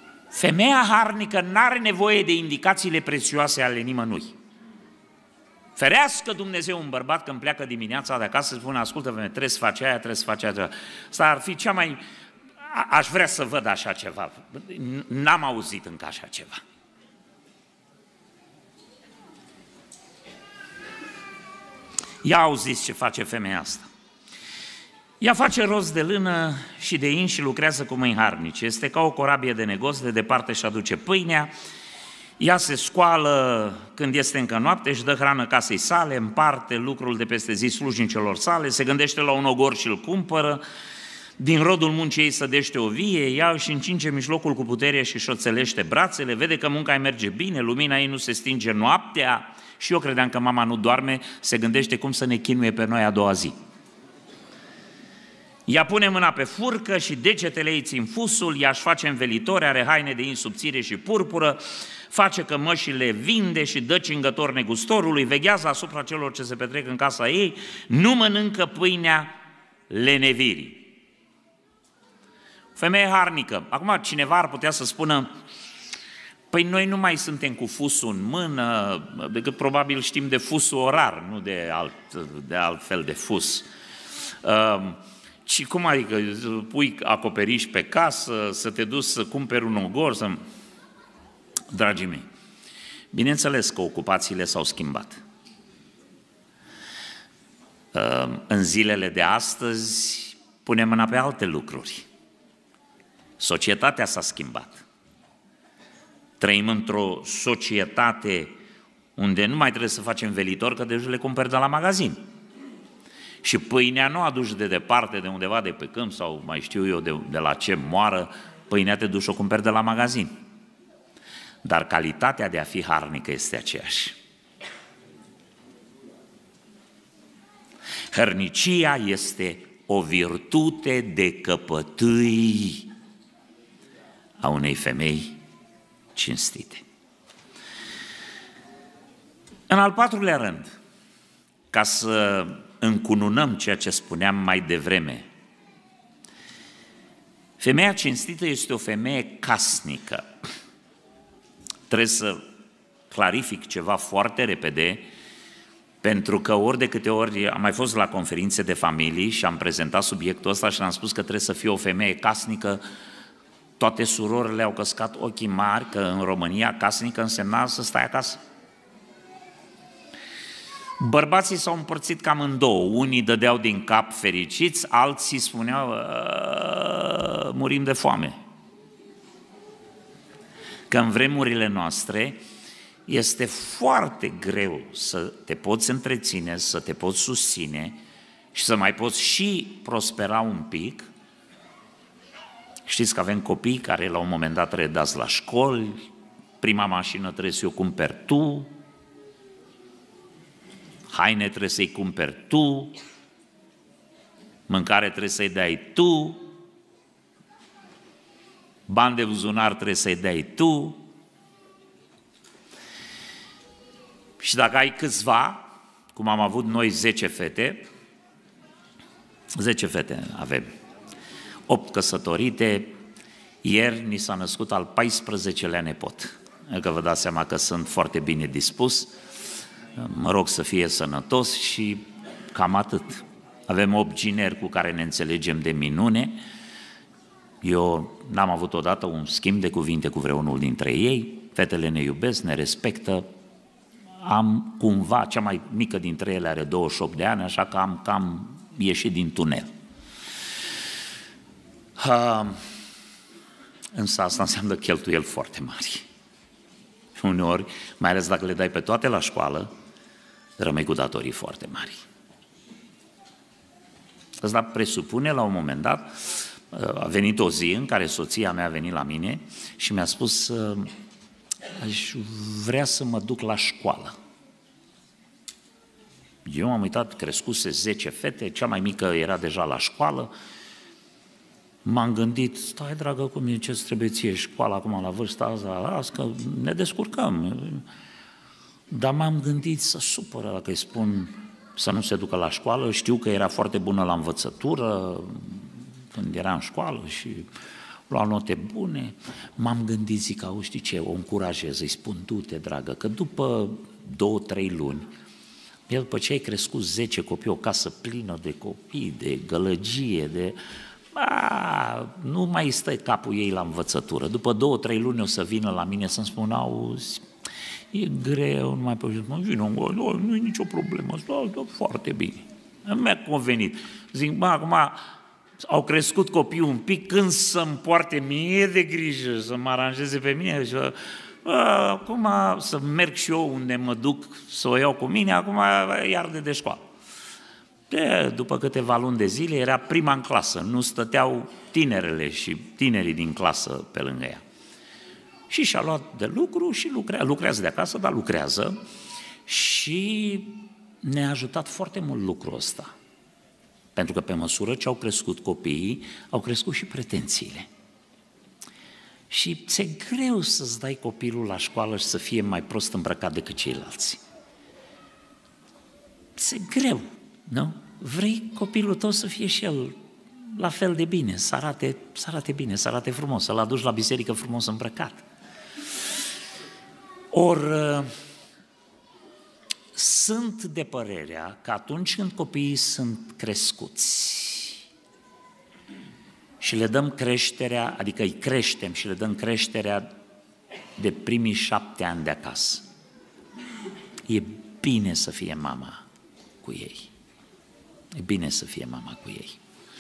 Femeia harnică n-are nevoie de indicațiile prețioase ale nimănui. Ferească Dumnezeu un bărbat când pleacă dimineața de acasă să spune, ascultă, trebuie să faci aia, trebuie să faci aia. Asta ar fi cea mai... A, aș vrea să văd așa ceva. N-am auzit încă așa ceva. Ia auziți ce face femeia asta. Ea face rost de lână și de in și lucrează cu mâini harnice. Este ca o corabie de negoți, de departe și aduce pâinea. Ea se scoală când este încă noapte, își dă hrană casei sale, împarte lucrul de peste zi slujnicelor sale, se gândește la un ogor și îl cumpără, din rodul muncii ei sădește o vie, ea își încinge mijlocul cu putere și își oțelește brațele, vede că munca îi merge bine, lumina ei nu se stinge noaptea și eu credeam că mama nu doarme, se gândește cum să ne chinuie pe noi a doua zi. Ea pune mâna pe furcă și degetele ei țin fusul, ea își face învelitori, are haine de in subțire și purpură, face cămășile, vinde și dă cingător negustorului, veghează asupra celor ce se petrec în casa ei, nu mănâncă pâinea lenevirii. Femeie harnică. Acum cineva ar putea să spună, păi noi nu mai suntem cu fusul în mână, decât probabil știm de fusul orar, nu de alt, de alt fel de fus. Uh, și cum adică, pui acoperiș pe casă, să te duci să cumperi un ogor, să... Dragii mei, bineînțeles că ocupațiile s-au schimbat. În zilele de astăzi punem mâna pe alte lucruri. Societatea s-a schimbat. Trăim într-o societate unde nu mai trebuie să facem velitor, că deja le cumperi de la magazin. Și pâinea nu aduci de departe, de undeva de pe câmp sau mai știu eu de, de la ce moară, pâinea te duci și o cumperi de la magazin. Dar calitatea de a fi harnică este aceeași. Hărnicia este o virtute de căpătâi a unei femei cinstite. În al patrulea rând, ca să încununăm ceea ce spuneam mai devreme, femeia cinstită este o femeie casnică. Trebuie să clarific ceva foarte repede, pentru că ori de câte ori am mai fost la conferințe de familii și am prezentat subiectul ăsta și am spus că trebuie să fie o femeie casnică, toate surorile au căscat ochii mari, că în România casnică însemna să stai acasă. Bărbații s-au împărțit cam în două, unii dădeau din cap fericiți, alții spuneau murim de foame. Că în vremurile noastre este foarte greu să te poți întreține, să te poți susține și să mai poți și prospera un pic. Știți că avem copii care la un moment dat trebuie dați la școli, prima mașină trebuie să o cumperi tu, haine trebuie să-i cumperi tu, mâncare trebuie să-i dai tu, bani de buzunar trebuie să-i dai tu. Și dacă ai câțiva, cum am avut noi zece fete, zece fete avem, opt căsătorite, ieri ni s-a născut al paisprezecelea nepot. Că vă dați seama că sunt foarte bine dispus, mă rog să fie sănătos și cam atât. Avem opt gineri cu care ne înțelegem de minune. Eu n-am avut odată un schimb de cuvinte cu vreunul dintre ei, fetele ne iubesc, ne respectă, am cumva, cea mai mică dintre ele are douăzeci și opt de ani, așa că am cam ieșit din tunel. Uh, însă asta înseamnă cheltuieli foarte mari. Și uneori, mai ales dacă le dai pe toate la școală, rămâi cu datorii foarte mari. Asta presupune la un moment dat, a venit o zi în care soția mea a venit la mine și mi-a spus aș vrea să mă duc la școală. Eu m-am uitat, crescuse zece fete, cea mai mică era deja la școală. M-am gândit, stai dragă, cum e, ce-ți trebuie ție școala acum la vârsta asta, că ne descurcăm. Dar m-am gândit să supără dacă îi spun să nu se ducă la școală. Știu că era foarte bună la învățătură când era în școală și lua note bune. M-am gândit, zic, auzi, știi ce, o încurajez, îi spun, du-te, dragă, că după două, trei luni El, după ce ai crescut zece copii, o casă plină de copii, de gălăgie, de... A, nu mai stă capul ei la învățătură. După două, trei luni o să vină la mine să-mi spună, auzi, e greu, nu mai pot, mă vină, nu, nu e nicio problemă, stă foarte bine. Mi-a convenit. Zic, bă, acum au crescut copiii un pic, când să-mi poarte mie de grijă, să mă aranjeze pe mine, și, bă, acum să merg și eu unde mă duc să o iau cu mine, acum iar de, de școală. De, după câteva luni de zile era prima în clasă, nu stăteau tinerele și tinerii din clasă pe lângă ea. Și și-a luat de lucru și lucrează, lucrează de acasă, dar lucrează și ne-a ajutat foarte mult lucrul ăsta. Pentru că pe măsură ce au crescut copiii, au crescut și pretențiile. Și ți-e greu să-ți dai copilul la școală și să fie mai prost îmbrăcat decât ceilalți. Ți-e greu, nu? Vrei copilul tău să fie și el la fel de bine, să arate, să arate bine, să arate frumos, să-l aduci la biserică frumos îmbrăcat. Or, sunt de părerea că atunci când copiii sunt crescuți și le dăm creșterea, adică îi creștem și le dăm creșterea de primii șapte ani de acasă, e bine să fie mama cu ei. E bine să fie mama cu ei.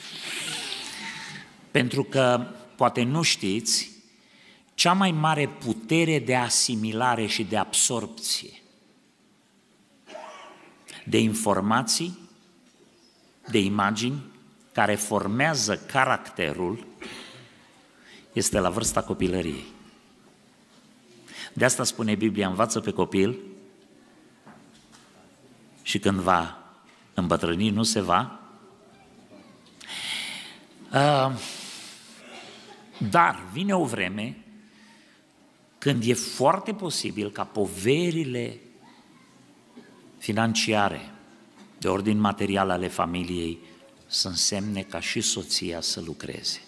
Pentru că, poate nu știți, cea mai mare putere de asimilare și de absorpție de informații, de imagini, care formează caracterul, este la vârsta copilăriei. De asta spune Biblia, învață pe copil și când va îmbătrâni nu se va. Dar vine o vreme când e foarte posibil ca poverile financiare, de ordin material ale familiei, să însemne ca și soția să lucreze.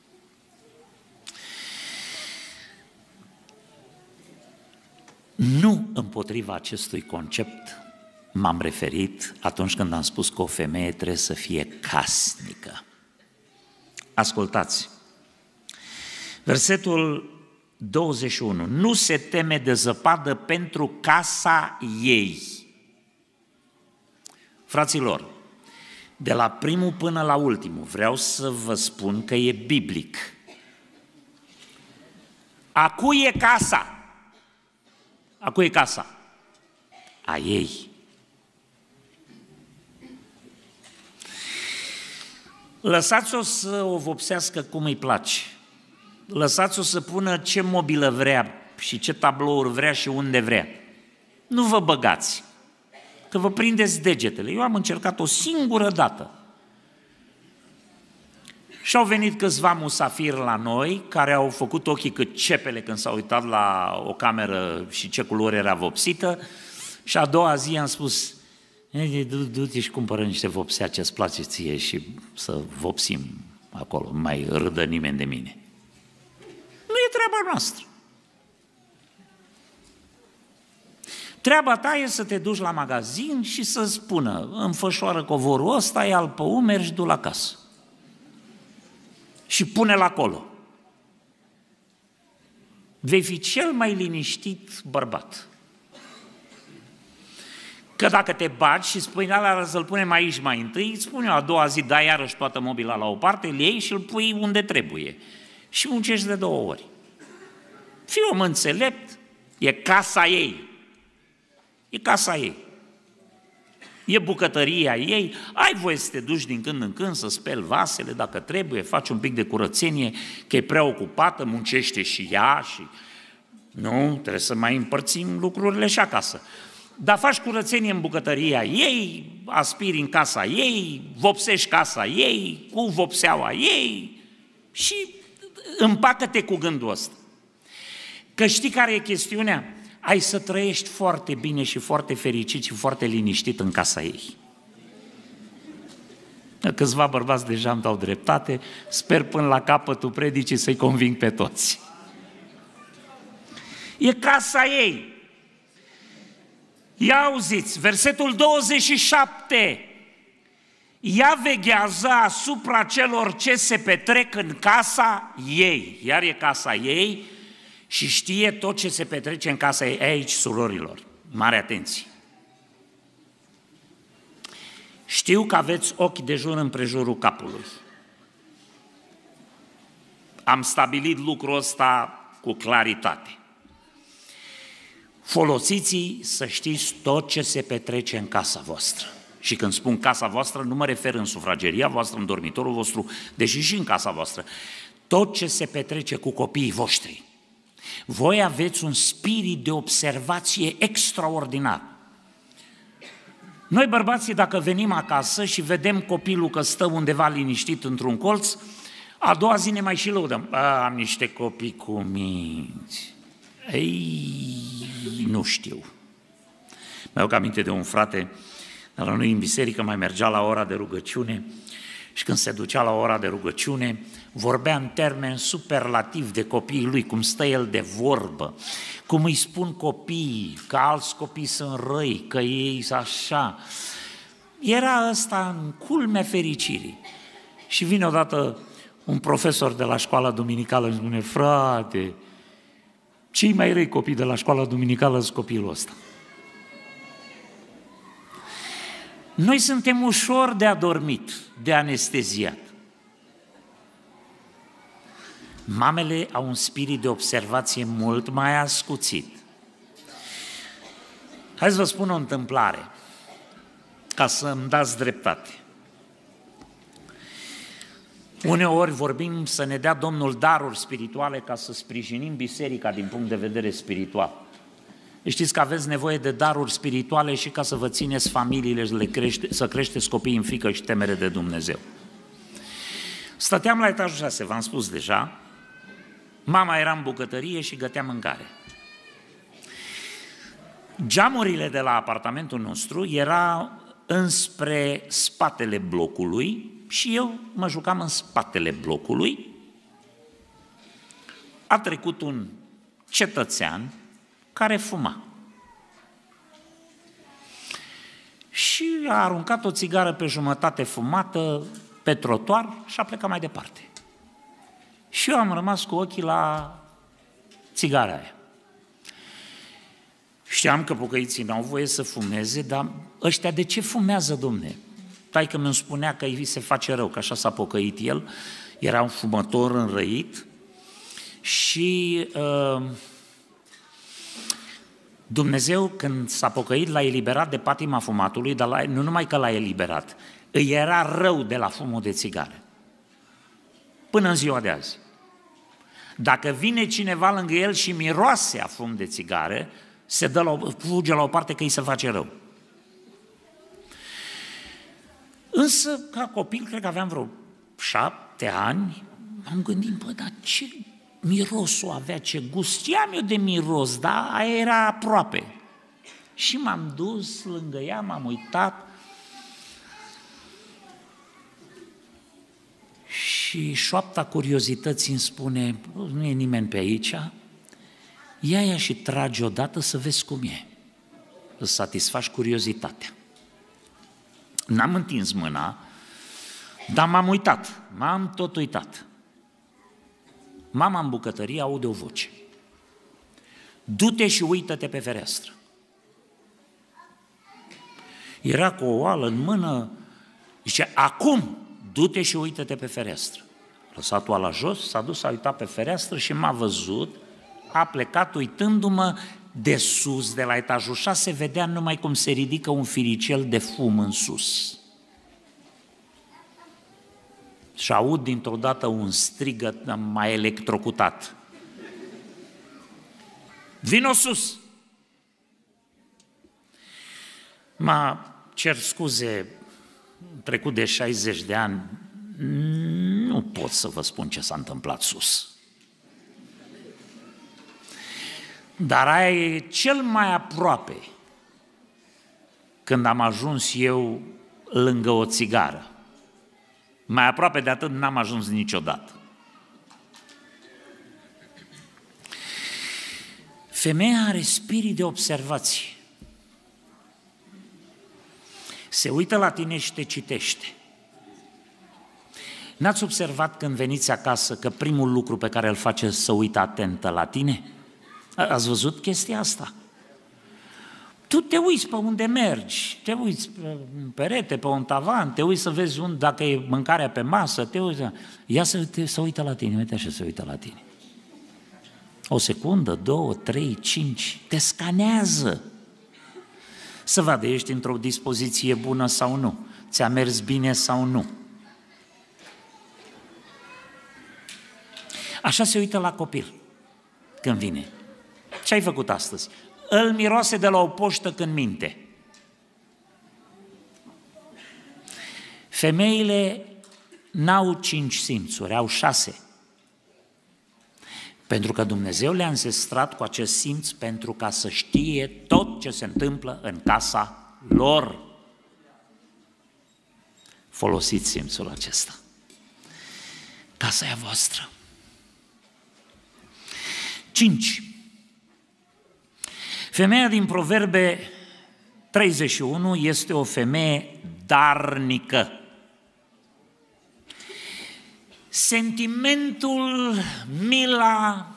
Nu împotriva acestui concept m-am referit atunci când am spus că o femeie trebuie să fie casnică. Ascultați, versetul douăzeci și unu, nu se teme de zăpadă pentru casa ei. Fraților, de la primul până la ultimul, vreau să vă spun că e biblic. A cui e casa? A cui e casa? A ei. Lăsați-o să o vopsească cum îi place. Lăsați-o să pună ce mobilă vrea și ce tablouri vrea și unde vrea. Nu vă băgați, că vă prindeți degetele. Eu am încercat o singură dată. Și au venit câțiva musafiri la noi, care au făcut ochii cât cepele când s-au uitat la o cameră și ce culoare era vopsită. Și a doua zi am spus, du-te și cumpără niște vopsea ce-ți place ție și să vopsim acolo, nu mai râdă nimeni de mine. Nu e treaba noastră. Treaba ta e să te duci la magazin și să spună, înfășoară covorul ăsta, ia-l pe umeri și du-l acasă. Și pune-l acolo. Vei fi cel mai liniștit bărbat. Că dacă te bagi și spui, ala să-l punem aici mai întâi, îți spune a doua zi, dai iarăși toată mobila la o parte, îl iei și îl pui unde trebuie. Și muncești de două ori. Fii om înțelept, e casa ei. E casa ei. E bucătăria ei, ai voie să te duci din când în când să speli vasele dacă trebuie, faci un pic de curățenie, că e prea ocupată, muncește și ea și... Nu, trebuie să mai împărțim lucrurile și acasă. Dar faci curățenie în bucătăria ei, aspiri în casa ei, vopsești casa ei, cu vopseaua ei și împacă-te cu gândul ăsta. Că știi care e chestiunea? Ai să trăiești foarte bine și foarte fericit și foarte liniștit în casa ei. Câțiva bărbați deja îmi dau dreptate, sper până la capătul predicii să-i conving pe toți. E casa ei. Ia auziți, versetul douăzeci și șapte. Ea veghează asupra celor ce se petrec în casa ei. Iar e casa ei și știe tot ce se petrece în casa ei. Aici, surorilor, mare atenție. Știu că aveți ochi de jur împrejurul capului. Am stabilit lucrul ăsta cu claritate. Folosiți-i să știți tot ce se petrece în casa voastră. Și când spun casa voastră, nu mă refer în sufrageria voastră, în dormitorul vostru, deși și în casa voastră. Tot ce se petrece cu copiii voștri. Voi aveți un spirit de observație extraordinar. Noi bărbații, dacă venim acasă și vedem copilul că stă undeva liniștit într-un colț, a doua zi ne mai și lăudăm. A, am niște copii cu minți. Ei, nu știu. Mi-aduc aminte de un frate la noi în biserică, mai mergea la ora de rugăciune și când se ducea la ora de rugăciune, vorbea în termeni superlativ de copiii lui, cum stă el de vorbă, cum îi spun copiii, că alți copii sunt răi, că ei sunt așa. Era ăsta în culmea fericirii. Și vine odată un profesor de la școala duminicală și spune: frate, cei mai răi copii de la școala duminicală sunt copilul ăsta. Noi suntem ușor de adormit, de anesteziat. Mamele au un spirit de observație mult mai ascuțit. Hai să vă spun o întâmplare, ca să îmi dați dreptate. Uneori vorbim să ne dea Domnul daruri spirituale ca să sprijinim biserica din punct de vedere spiritual. Știți că aveți nevoie de daruri spirituale și ca să vă țineți familiile, să, le crește, să creșteți copiii în frică și temere de Dumnezeu. Stăteam la etajul șase, v-am spus deja, mama era în bucătărie și gătea mâncare. Geamurile de la apartamentul nostru erau înspre spatele blocului și eu mă jucam în spatele blocului. A trecut un cetățean care fuma. Și a aruncat o țigară pe jumătate fumată pe trotuar și a plecat mai departe. Și eu am rămas cu ochii la țigara aia. Știam că pocăiții n-au voie să fumeze, dar ăștia de ce fumează, domne? Taică mi-mi spunea că îi se face rău, că așa s-a pocăit el, era un fumător înrăit și uh, Dumnezeu, când s-a pocăit, l-a eliberat de patima fumatului, dar la, nu numai că l-a eliberat, îi era rău de la fumul de țigare. Până în ziua de azi. Dacă vine cineva lângă el și miroase a fum de țigare, se dă la, fuge la o parte că îi se face rău. Însă, ca copil, cred că aveam vreo șapte ani, m-am gândit, bă, dar ce mirosul avea, ce gust, știam eu de miros, dar aia era aproape. Și m-am dus lângă ea, m-am uitat și șoapta curiozității îmi spune: nu e nimeni pe aici, ia-ia și trage odată să vezi cum e. Îți satisfaci curiozitatea. N-am întins mâna, dar m-am uitat, m-am tot uitat. Mama în bucătărie aude o voce: du-te și uită-te pe fereastră. Era cu o oală în mână, zice: acum, du-te și uită-te pe fereastră. A lăsat oala jos, s-a dus, s-a uitat pe fereastră și m-a văzut, a plecat uitându-mă de sus, de la etajul șase, vedea numai cum se ridică un firicel de fum în sus. Și aud dintr-o dată un strigăt mai electrocutat: vino sus! Mă cer scuze, trecut de șaizeci de ani, nu pot să vă spun ce s-a întâmplat sus. Dar aia e cel mai aproape când am ajuns eu lângă o țigară. Mai aproape de atât n-am ajuns niciodată. Femeia are spirit de observație. Se uită la tine și te citește. N-ați observat când veniți acasă că primul lucru pe care îl face să uită atentă la tine? Ați văzut chestia asta? Tu te uiți pe unde mergi, te uiți pe un perete, pe un tavan, te uiți să vezi unde, dacă e mâncarea pe masă, te uiți, ia să, te, să uită la tine, uite așa, să uită la tine. O secundă, două, trei, cinci, te scanează. Să vadă, ești într-o dispoziție bună sau nu, ți-a mers bine sau nu. Așa se uită la copil când vine. Ce ai făcut astăzi? Îl miroase de la o poștă când minte. Femeile n-au cinci simțuri, au șase. Pentru că Dumnezeu le-a înzestrat cu acest simț pentru ca să știe tot ce se întâmplă în casa lor. Folosiți simțul acesta. Casa e a voastră. cinci. Femeia din Proverbe treizeci și unu este o femeie darnică. Sentimentul, mila,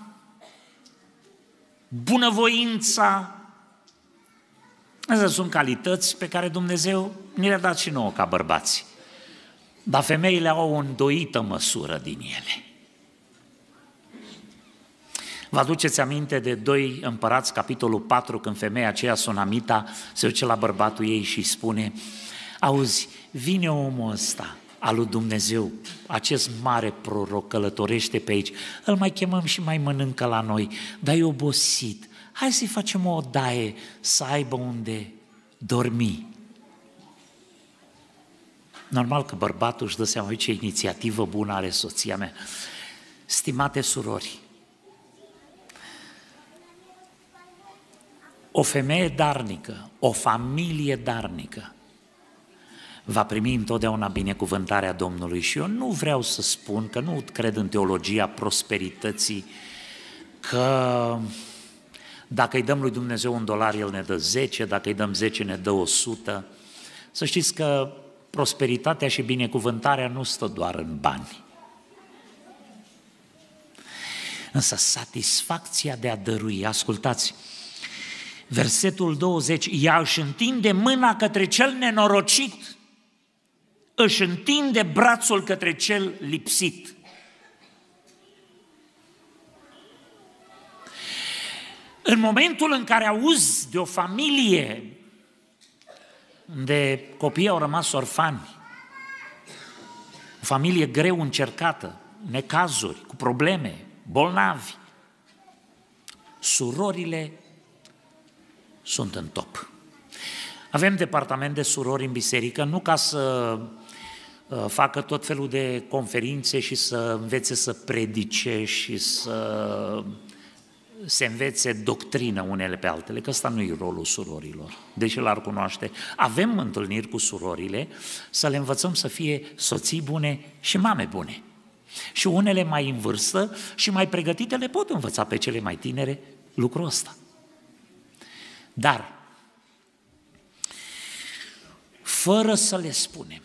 bunăvoința, astea sunt calități pe care Dumnezeu ni le-a dat și nouă ca bărbați. Dar femeile au o îndoită măsură din ele. Vă aduceți aminte de doi Împărați, capitolul patru, când femeia aceea, Sunamita, se duce la bărbatul ei și spune: auzi, vine omul ăsta al lui Dumnezeu, acest mare proroc, călătorește pe aici, îl mai chemăm și mai mănâncă la noi, dar e obosit, hai să-i facem o odaie să aibă unde dormi. Normal că bărbatul își dă seama, ce inițiativă bună are soția mea. Stimate surori, o femeie darnică, o familie darnică va primi întotdeauna binecuvântarea Domnului. Și eu nu vreau să spun, că nu cred în teologia prosperității, că dacă îi dăm lui Dumnezeu un dolar, El ne dă zece, dacă îi dăm zece, ne dă o sută. Să știți că prosperitatea și binecuvântarea nu stă doar în bani. Însă satisfacția de a dărui, ascultați, versetul douăzeci, ea își întinde mâna către cel nenorocit, își întinde brațul către cel lipsit. În momentul în care auzi de o familie unde copiii au rămas orfani, o familie greu încercată, necazuri, cu probleme, bolnavi, surorile sunt în top. Avem departament de surori în biserică, nu ca să facă tot felul de conferințe și să învețe să predice și să se învețe doctrină unele pe altele, că ăsta nu e rolul surorilor, deși l-ar cunoaște. Avem întâlniri cu surorile să le învățăm să fie soții bune și mame bune. Și unele mai în vârstă și mai pregătite le pot învăța pe cele mai tinere lucrul ăsta. Dar, fără să le spunem,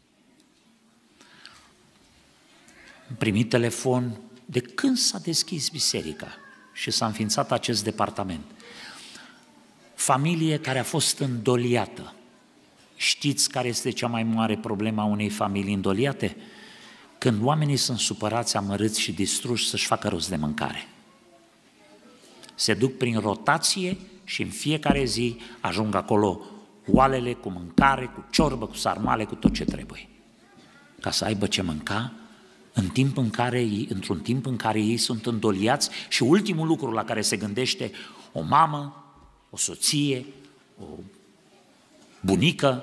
am primit telefon de când s-a deschis biserica și s-a înființat acest departament. Familie care a fost îndoliată. Știți care este cea mai mare problemă a unei familii îndoliate? Când oamenii sunt supărați, amărâți și distruși să-și facă rost de mâncare. Se duc prin rotație și în fiecare zi ajung acolo oalele cu mâncare, cu ciorbă, cu sarmale, cu tot ce trebuie. Ca să aibă ce mânca în timp în care, într-un timp în care ei sunt îndoliați și ultimul lucru la care se gândește o mamă, o soție, o bunică,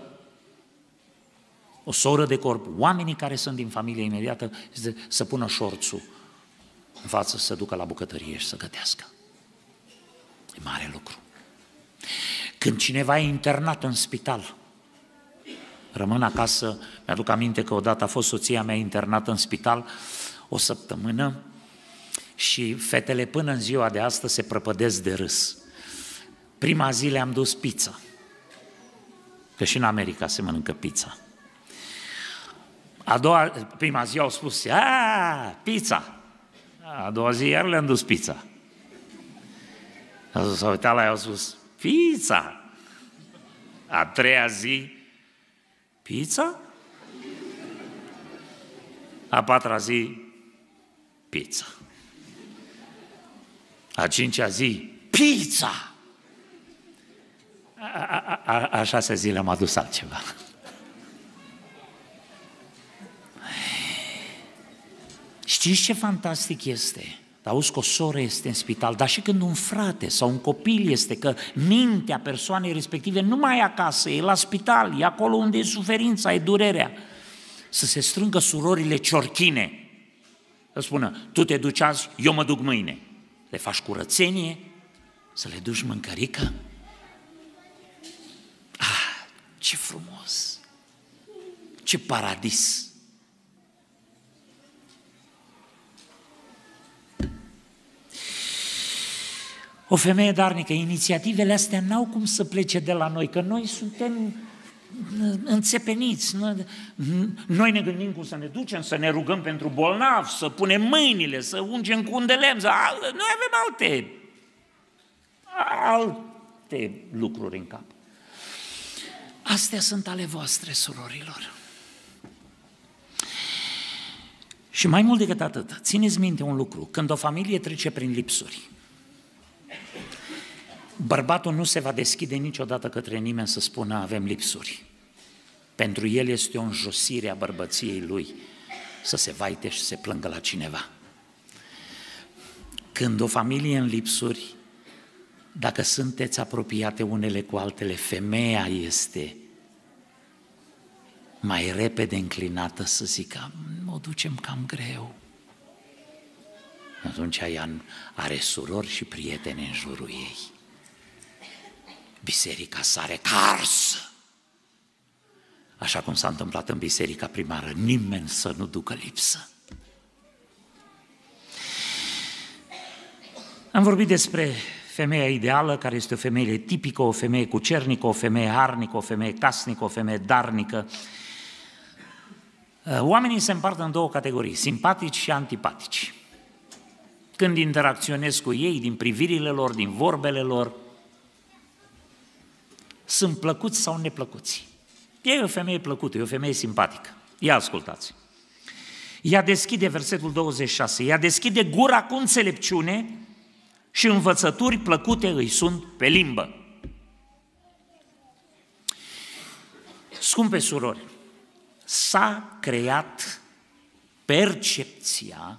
o soră de corp, oamenii care sunt din familie imediată, să pună șorțul în față, să ducă la bucătărie și să gătească. E mare lucru. Când cineva e internat în spital, rămân acasă, mi-aduc aminte că odată a fost soția mea internată în spital o săptămână și fetele până în ziua de astăzi se prăpădesc de râs. Prima zi le-am dus pizza. Că și în America se mănâncă pizza. A doua, prima zi au spus, a, pizza. A doua zi iar le-am dus pizza. S-au uitat la ea, au spus, pizza. A treia zi, pizza? A patra zi, pizza. A cincea zi, pizza! A, a, a, a șasea zi le-am adus altceva. Știți ce fantastic este? Auzi că o soră este în spital, dar și când un frate sau un copil este, că mintea persoanei respective nu mai e acasă, e la spital, e acolo unde e suferința, e durerea. Să se strângă surorile ciorchine, să spună, tu te duci azi, eu mă duc mâine. Le faci curățenie, să le duci mâncărică. Ah, ce frumos! Ce paradis! O femeie darnică, inițiativele astea n-au cum să plece de la noi, că noi suntem înțepeniți. Noi ne gândim cum să ne ducem, să ne rugăm pentru bolnavi, să punem mâinile, să ungem cu un de lemn. Noi avem alte, alte lucruri în cap. Astea sunt ale voastre, surorilor. Și mai mult decât atât, țineți minte un lucru, când o familie trece prin lipsuri, bărbatul nu se va deschide niciodată către nimeni să spună avem lipsuri. Pentru el este o înjosire a bărbăției lui să se vaite și să se plângă la cineva. Când o familie în lipsuri, dacă sunteți apropiate unele cu altele, femeia este mai repede înclinată să zică, o ducem cam greu. Atunci ea are surori și prieteni în jurul ei. Biserica sare carsă. Așa cum s-a întâmplat în biserica primară, nimeni să nu ducă lipsă. Am vorbit despre femeia ideală, care este o femeie tipică, o femeie cucernică, o femeie harnică, o femeie casnică, o femeie darnică. Oamenii se împart în două categorii, simpatici și antipatici. Când interacționez cu ei, din privirile lor, din vorbele lor, sunt plăcuți sau neplăcuți. E o femeie plăcută, e o femeie simpatică. Ia ascultați. Ea deschide, versetul douăzeci și șase, ea deschide gura cu înțelepciune și învățături plăcute îi sunt pe limbă. Scumpe surori, s-a creat percepția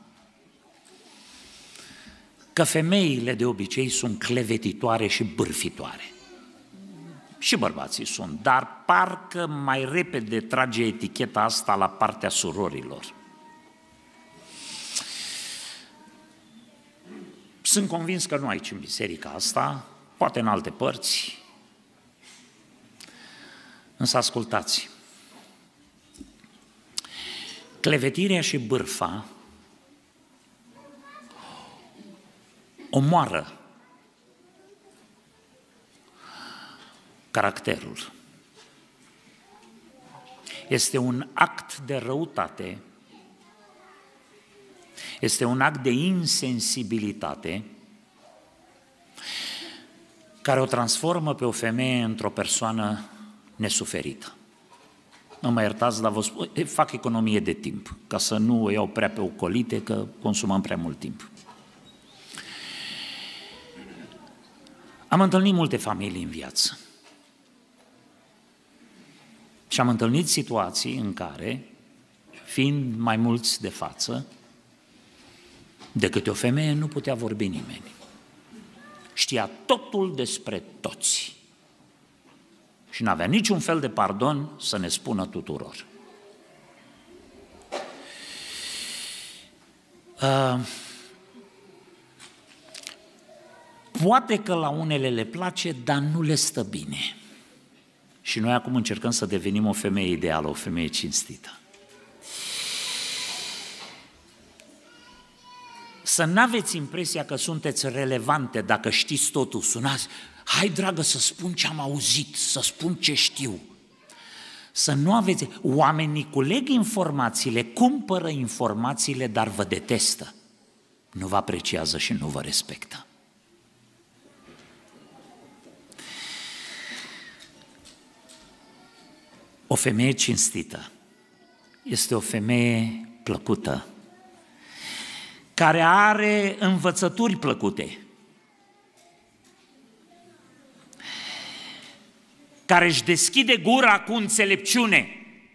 că femeile de obicei sunt clevetitoare și bârfitoare. Și bărbații sunt, dar parcă mai repede trage eticheta asta la partea surorilor. Sunt convins că nu aici în biserica asta, poate în alte părți, însă ascultați. Clevetirea și bârfa omoară caracterul. Este un act de răutate, este un act de insensibilitate care o transformă pe o femeie într-o persoană nesuferită. Nu mă iertați, dar vă spun, fac economie de timp, ca să nu o iau prea pe ocolite, că consumăm prea mult timp. Am întâlnit multe familii în viață. Și am întâlnit situații în care, fiind mai mulți de față, de câte o femeie nu putea vorbi nimeni. Știa totul despre toți. Și n-avea niciun fel de pardon să ne spună tuturor. Uh, poate că la unele le place, dar nu le stă bine. Și noi acum încercăm să devenim o femeie ideală, o femeie cinstită. Să n-aveți impresia că sunteți relevante dacă știți totul. Sunați, hai dragă să spun ce am auzit, să spun ce știu. Să nu aveți... Oamenii culeg informațiile, cumpără informațiile, dar vă detestă. Nu vă apreciază și nu vă respectă. O femeie cinstită este o femeie plăcută, care are învățături plăcute, care își deschide gura cu înțelepciune.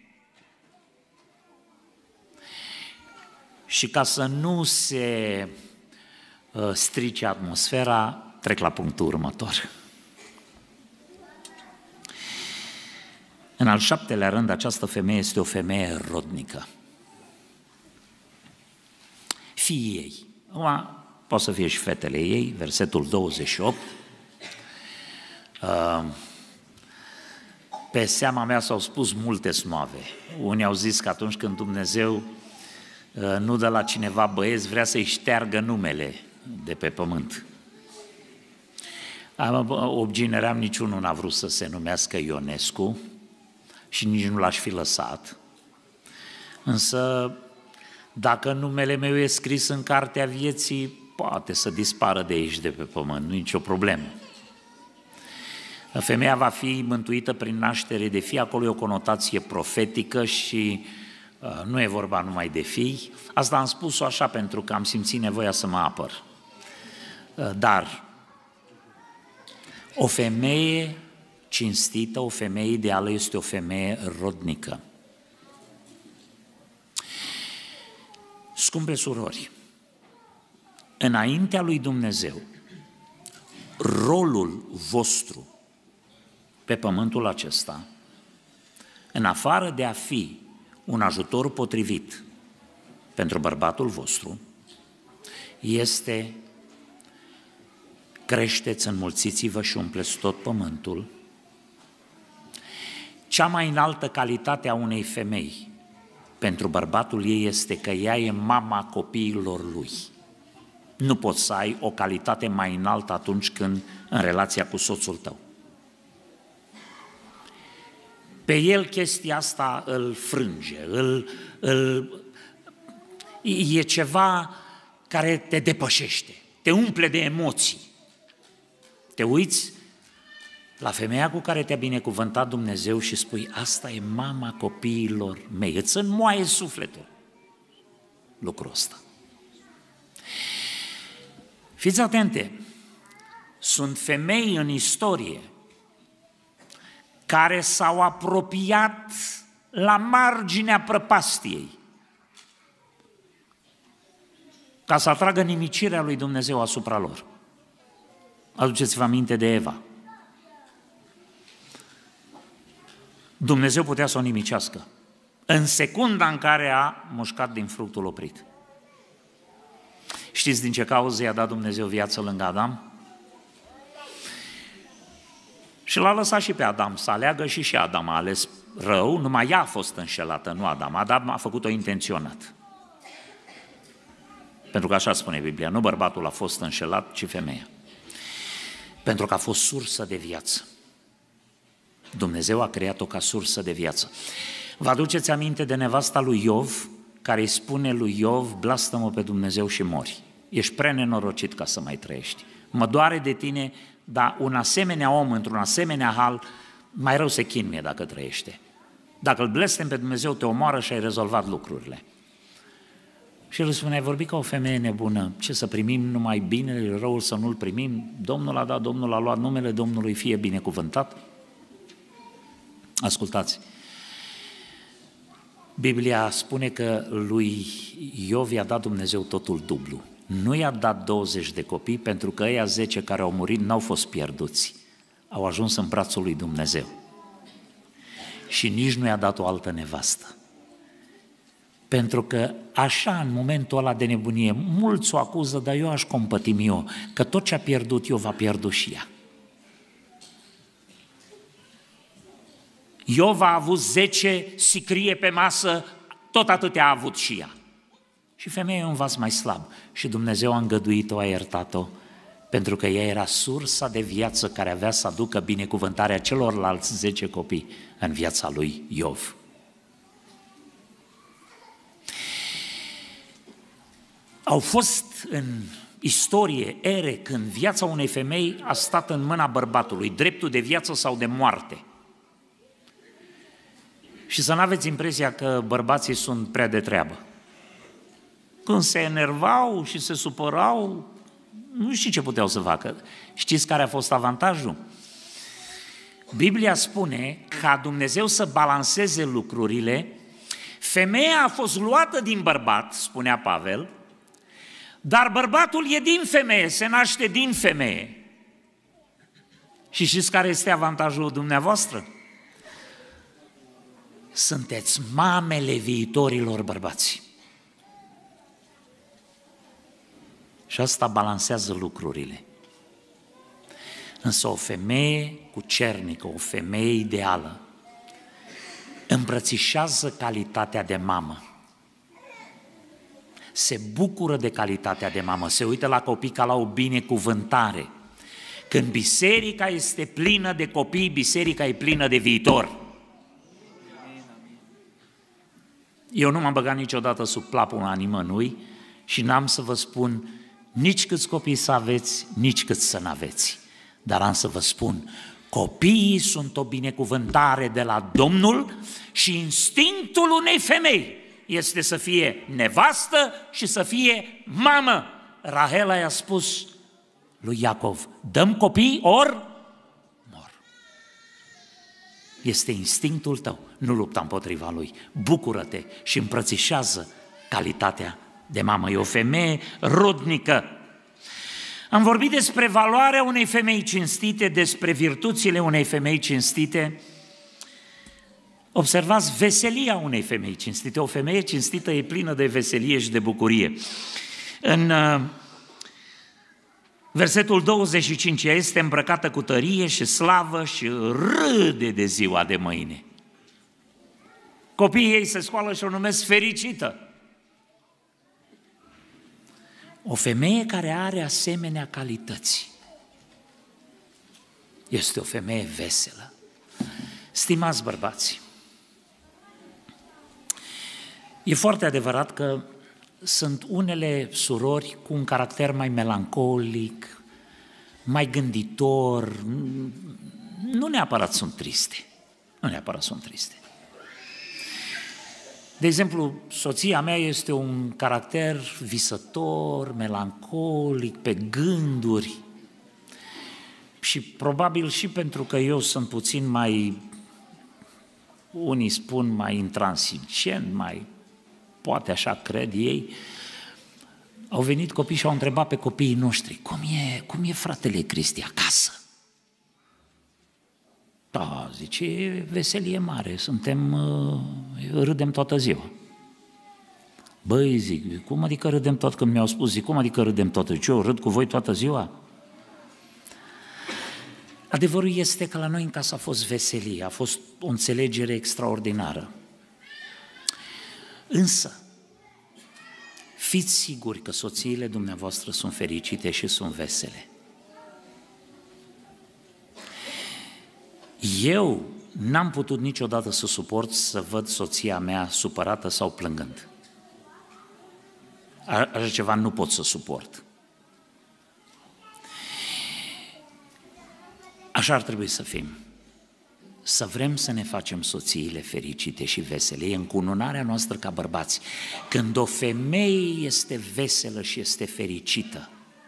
Și ca să nu se uh, strice atmosfera, trec la punctul următor. În al șaptelea rând, această femeie este o femeie rodnică. Fiii ei, acum poate să fie și fetele ei, versetul douăzeci și opt, uh, pe seama mea s-au spus multe snoave. Unii au zis că atunci când Dumnezeu uh, nu dă la cineva băieți, vrea să-i șteargă numele de pe pământ. Obgineream, niciunul n-a vrut să se numească Ionescu și nici nu l-aș fi lăsat. Însă, dacă numele meu e scris în cartea vieții, poate să dispară de aici, de pe pământ, nu e nicio problemă. Femeia va fi mântuită prin naștere de fii, acolo e o conotație profetică și uh, nu e vorba numai de fii. Asta am spus-o așa pentru că am simțit nevoia să mă apăr. Uh, dar o femeie cinstită, o femeie ideală este o femeie rodnică. Scumpe surori, înaintea lui Dumnezeu, rolul vostru pe pământul acesta, în afară de a fi un ajutor potrivit pentru bărbatul vostru, este creșteți, înmulțiți-vă și umpleți tot pământul. Cea mai înaltă calitate a unei femei pentru bărbatul ei este că ea e mama copiilor lui. Nu poți să ai o calitate mai înaltă atunci când în relația cu soțul tău. Pe el chestia asta îl frânge, îl, îl, e ceva care te depășește, te umple de emoții. Te uiți la femeia cu care te-a binecuvântat Dumnezeu și spui, asta e mama copiilor mei, îți înmoaie sufletul lucrul ăsta. Fiți atente, sunt femei în istorie care s-au apropiat la marginea prăpastiei ca să atragă nimicirea lui Dumnezeu asupra lor. Aduceți-vă aminte de Eva. Dumnezeu putea să o nimicească în secunda în care a mușcat din fructul oprit. Știți din ce cauză i-a dat Dumnezeu viață lângă Adam? Și l-a lăsat și pe Adam să aleagă și și Adam a ales rău, numai ea a fost înșelată, nu Adam. Adam a făcut-o intenționat. Pentru că așa spune Biblia, nu bărbatul a fost înșelat, ci femeia. Pentru că a fost sursă de viață. Dumnezeu a creat-o ca sursă de viață. Vă aduceți aminte de nevasta lui Iov, care îi spune lui Iov, blastămă pe Dumnezeu și mori. Ești prea nenorocit ca să mai trăiești. Mă doare de tine, dar un asemenea om, într-un asemenea hal, mai rău se chinuie dacă trăiește. Dacă îl blestem pe Dumnezeu, te omoară și ai rezolvat lucrurile. Și el îi spune, ai vorbit ca o femeie nebună, ce să primim numai binele, răul să nu-l primim? Domnul a dat, Domnul a luat, numele Domnului fie binecuvântat. Ascultați, Biblia spune că lui Iov i-a dat Dumnezeu totul dublu. Nu i-a dat douăzeci de copii, pentru că ăia zece care au murit n-au fost pierduți. Au ajuns în brațul lui Dumnezeu. Și nici nu i-a dat o altă nevastă. Pentru că așa, în momentul ăla de nebunie, mulți o acuză, dar eu aș compătimi eu, că tot ce a pierdut eu va pierdut și ea. Iov a avut zece sicrie pe masă, tot atâtea a avut și ea. Și femeia e un vas mai slab și Dumnezeu a îngăduit-o, a iertat-o Pentru că ea era sursa de viață care avea să aducă binecuvântarea celorlalți zece copii în viața lui Iov. Au fost în istorie ere când viața unei femei a stat în mâna bărbatului, dreptul de viață sau de moarte. Și să nu aveți impresia că bărbații sunt prea de treabă. Când se enervau și se supărau, nu știu ce puteau să facă. Știți care a fost avantajul? Biblia spune ca Dumnezeu să balanceze lucrurile, femeia a fost luată din bărbat, spunea Pavel, dar bărbatul e din femeie, se naște din femeie. Și știți care este avantajul dumneavoastră? Sunteți mamele viitorilor bărbați. Și asta balansează lucrurile. Însă o femeie cu cernică, o femeie ideală, îmbrățișează calitatea de mamă. Se bucură de calitatea de mamă, se uită la copii ca la o binecuvântare. Când biserica este plină de copii, biserica e plină de viitor. Eu nu m-am băgat niciodată sub plapul nimănui și n-am să vă spun nici câți copii să aveți, nici câți să n-aveți. Dar am să vă spun, copiii sunt o binecuvântare de la Domnul și instinctul unei femei este să fie nevastă și să fie mamă. Rahela i-a spus lui Iacov, dăm copii ori mor. Este instinctul tău, nu lupta împotriva lui. Bucură-te și îmbrățișează calitatea de mamă. E o femeie rodnică. Am vorbit despre valoarea unei femei cinstite, despre virtuțile unei femei cinstite. Observați veselia unei femei cinstite. O femeie cinstită e plină de veselie și de bucurie. În uh, versetul douăzeci și cinci, ea este îmbrăcată cu tărie și slavă și râde de ziua de mâine. Copiii ei se scoală și o numesc fericită. O femeie care are asemenea calități este o femeie veselă. Stimați bărbați, e foarte adevărat că sunt unele surori cu un caracter mai melancolic, mai gânditor, nu neapărat sunt triste, nu neapărat sunt triste. De exemplu, soția mea este un caracter visător, melancolic, pe gânduri și probabil și pentru că eu sunt puțin mai, unii spun mai intransigent, mai, poate așa cred ei, au venit copii și au întrebat pe copiii noștri, cum e, cum e fratele Cristi acasă? Da, zice, e veselie mare, suntem, râdem toată ziua. Băi, zic, cum adică râdem tot, când mi-au spus, zic, cum adică râdem toată ziua? Eu râd cu voi toată ziua? Adevărul este că la noi în casă a fost veselie, a fost o înțelegere extraordinară. Însă, fiți siguri că soțiile dumneavoastră sunt fericite și sunt vesele. Eu n-am putut niciodată să suport să văd soția mea supărată sau plângând. Așa ceva nu pot să suport. Așa ar trebui să fim. Să vrem să ne facem soțiile fericite și vesele. E încununarea noastră ca bărbați. Când o femeie este veselă și este fericită,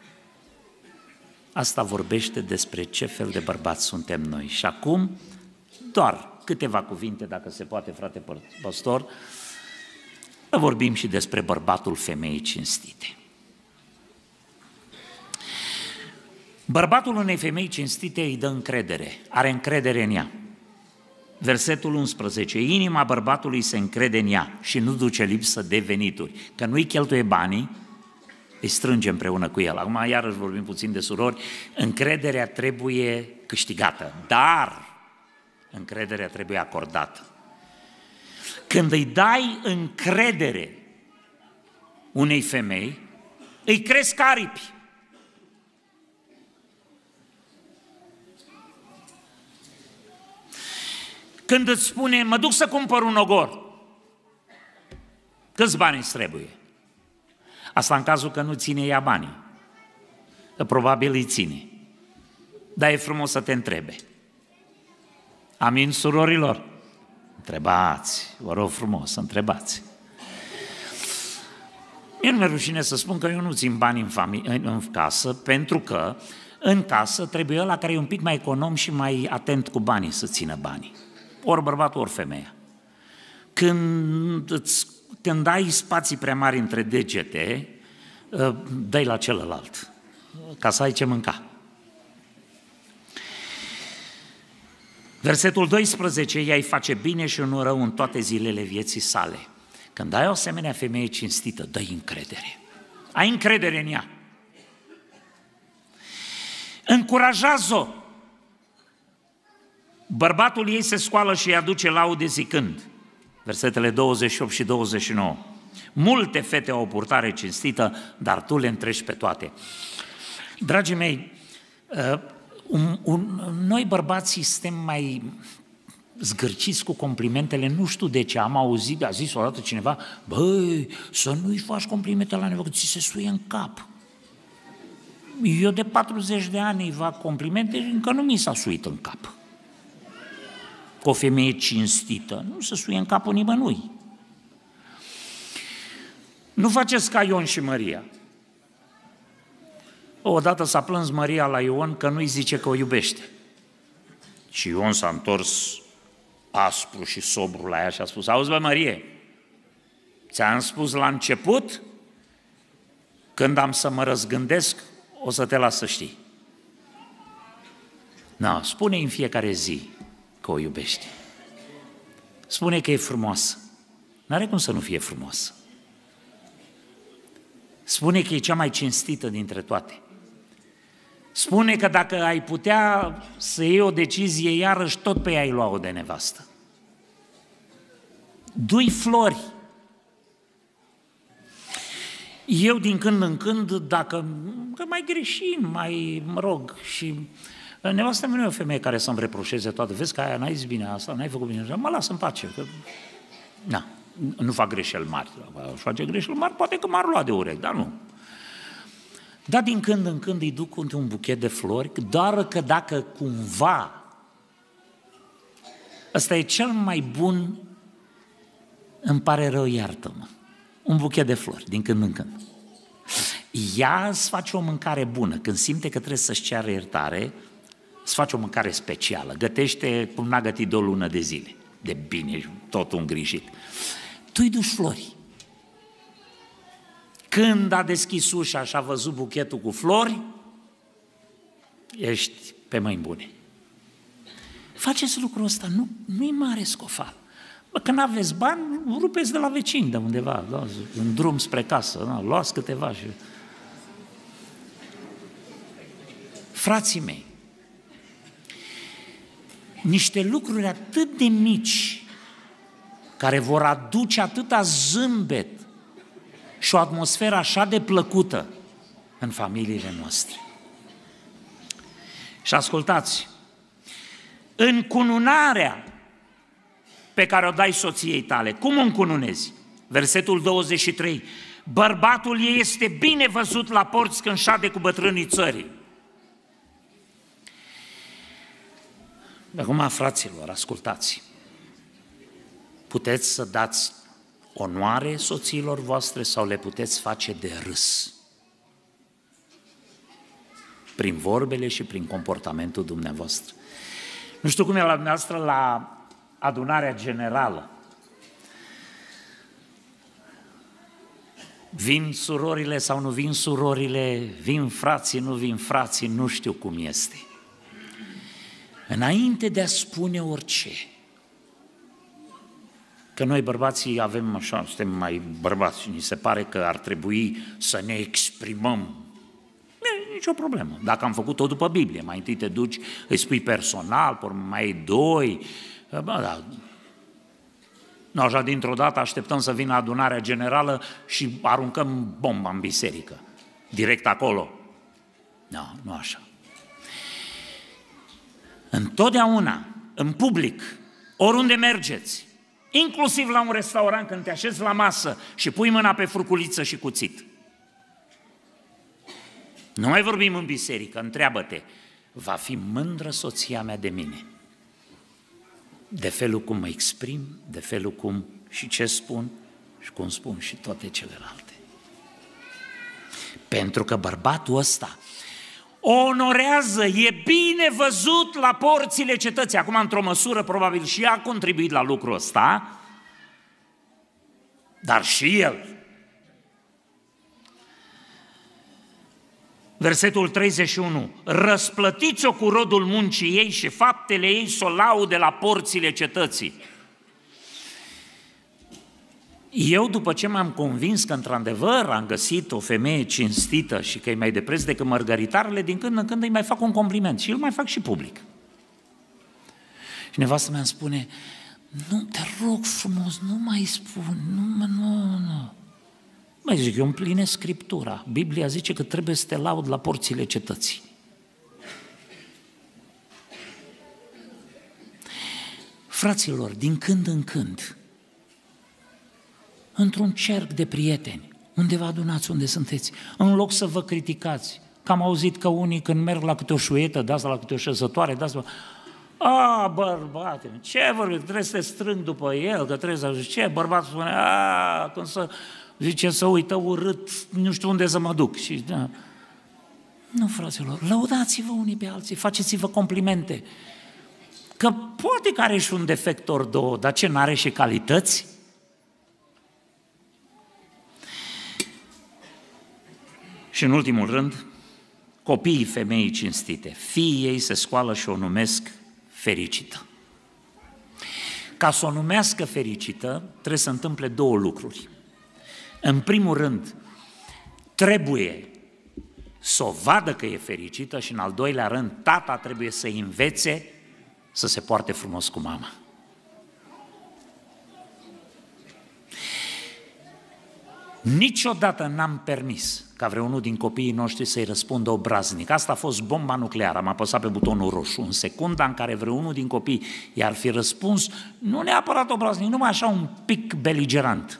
asta vorbește despre ce fel de bărbați suntem noi. Și acum, doar câteva cuvinte, dacă se poate, frate pastor, vorbim și despre bărbatul femeii cinstite. Bărbatul unei femei cinstite îi dă încredere, are încredere în ea. Versetul unsprezece, inima bărbatului se încrede în ea și nu duce lipsă de venituri, că nu-i cheltuie banii, îi strânge împreună cu el. Acum iarăși vorbim puțin de surori, încrederea trebuie câștigată, dar încrederea trebuie acordată. Când îi dai încredere unei femei, îi cresc aripi. Când îți spune, mă duc să cumpăr un ogor, câți bani îți trebuie? Asta în cazul că nu ține ea banii. Că probabil îi ține. Dar e frumos să te întrebe. Amin, surorilor? Întrebați, vă rog frumos, să întrebați. Eu nu mi-e rușine să spun că eu nu țin bani în, fami- în, în casă, pentru că în casă trebuie ăla care e un pic mai econom și mai atent cu banii să țină banii. Ori bărbatul, ori femeia. Când, îți, când ai spații prea mari între degete, dă-i la celălalt, ca să ai ce mânca. Versetul doisprezece, ea îi face bine și nu rău în toate zilele vieții sale. Când ai o asemenea femeie cinstită, dă-i încredere. Ai încredere în ea. Încurajează-o. Bărbatul ei se scoală și îi aduce laude zicând, versetele douăzeci și opt și douăzeci și nouă, multe fete au o purtare cinstită, dar tu le întrești pe toate. Dragii mei, un, un, noi bărbații suntem mai zgârciți cu complimentele, nu știu de ce, am auzit, a zis odată cineva, băi, să nu-i faci complimente la nevă, că ți se suie în cap. Eu de patruzeci de ani îi fac complimente și încă nu mi s-a suit în cap. Cu o femeie cinstită, nu se suie în capul nimănui. Nu faceți ca Ion și Maria. Odată s-a plâns Maria la Ion că nu-i zice că o iubește. Și Ion s-a întors aspru și sobru la ea și a spus, auzi bă Marie, ți-am spus la început, când am să mă răzgândesc, o să te las să știi. No, spune în fiecare zi că o iubești. Spune că e frumoasă. N-are cum să nu fie frumoasă. Spune că e cea mai cinstită dintre toate. Spune că dacă ai putea să iei o decizie, iarăși tot pe ea ai lua-o de nevastă. Du-i flori. Eu din când în când, dacă că mai greșim, mai mă rog, și nevastă mea nu e o femeie care să-mi reproșeze toate, vezi că aia n-ai zis bine asta, n-ai făcut bine, mă las în pace, că na, nu fac greșeli mari, aș face greșeli mari, poate că m-ar lua de urechi, dar nu. Dar din când în când îi duc un buchet de flori, doar că dacă cumva ăsta e cel mai bun, îmi pare rău, iartă-mă, un buchet de flori, din când în când. Ea îți face o mâncare bună, când simte că trebuie să-și ceară iertare, îți face o mâncare specială, gătește cum n-a gătit de o lună de zile, de bine, totul îngrijit. Tu îi duci flori. Când a deschis ușa și a văzut buchetul cu flori, ești pe mâini bune. Faceți lucrul ăsta, nu, nu-i mare scofal. Bă, când aveți bani, rupeți de la vecini de undeva, da, în drum spre casă, da, luați câteva și... Frații mei, niște lucruri atât de mici care vor aduce atâta zâmbet și o atmosferă așa de plăcută în familiile noastre. Și ascultați, încununarea pe care o dai soției tale, cum o încununezi? Versetul douăzeci și trei, bărbatul ei este bine văzut la porți când șade cu bătrânii țării. Acum, fraților, ascultați, puteți să dați onoare soțiilor voastre sau le puteți face de râs prin vorbele și prin comportamentul dumneavoastră. Nu știu cum e la dumneavoastră la adunarea generală. Vin surorile sau nu vin surorile, vin frații, nu vin frații, nu știu cum este. Înainte de a spune orice, că noi bărbații avem așa, suntem mai bărbați și ni se pare că ar trebui să ne exprimăm. Nu e nicio problemă. Dacă am făcut tot după Biblie, mai întâi te duci, îi spui personal, pe urmă mai ai doi, bă, da. Nu, așa dintr-o dată așteptăm să vină adunarea generală și aruncăm bomba în biserică, direct acolo. Nu, nu așa. Întotdeauna, în public, Oriunde mergeți, inclusiv la un restaurant când te așezi la masă și pui mâna pe furculiță și cuțit. Nu mai vorbim în biserică, întreabă-te, va fi mândră soția mea de mine? De felul cum mă exprim, de felul cum și ce spun și cum spun și toate celelalte. Pentru că bărbatul ăsta o onorează, e bine văzut la porțile cetății. Acum, într-o măsură, probabil și ea a contribuit la lucrul ăsta, dar și el. Versetul treizeci și unu. Răsplătiți-o cu rodul muncii ei și faptele ei s-o laude la porțile cetății. Eu, după ce m-am convins că într-adevăr am găsit o femeie cinstită și că e mai de preț decât mărgăritarele, din când în când îi mai fac un compliment și îl mai fac și public. Și nevastă mea îmi spune, nu, te rog frumos, nu mai spun, nu, nu, nu. Mai zic, eu împlinesc Scriptura. Biblia zice că trebuie să te laud la porțile cetății. Fraților, din când în când, într-un cerc de prieteni, unde vă adunați, unde sunteți, în loc să vă criticați, că am auzit că unii când merg la câte o șuietă, dați la câte o șezătoare, dați la... A, bărbate, ce vorbi, trebuie să te strâng după el, că trebuie să... Ce, bărbatul spune, a, când să... Zice, să uită urât, nu știu unde să mă duc. Și, da. Nu, fraților, lăudați-vă unii pe alții, faceți-vă complimente. Că poate că are și un defect ori două, dar ce, n-are și calități? Și în ultimul rând, copiii femeii cinstite, fiii ei se scoală și o numesc fericită. Ca să o numească fericită, trebuie să întâmple două lucruri. În primul rând, trebuie să o vadă că e fericită și în al doilea rând, tata trebuie să învețe să se poarte frumos cu mama. Niciodată n-am permis ca vreunul din copiii noștri să-i răspundă obraznic. Asta a fost bomba nucleară, am apăsat pe butonul roșu. În secunda în care vreunul din copii i-ar fi răspuns, nu neapărat obraznic, numai așa un pic beligerant.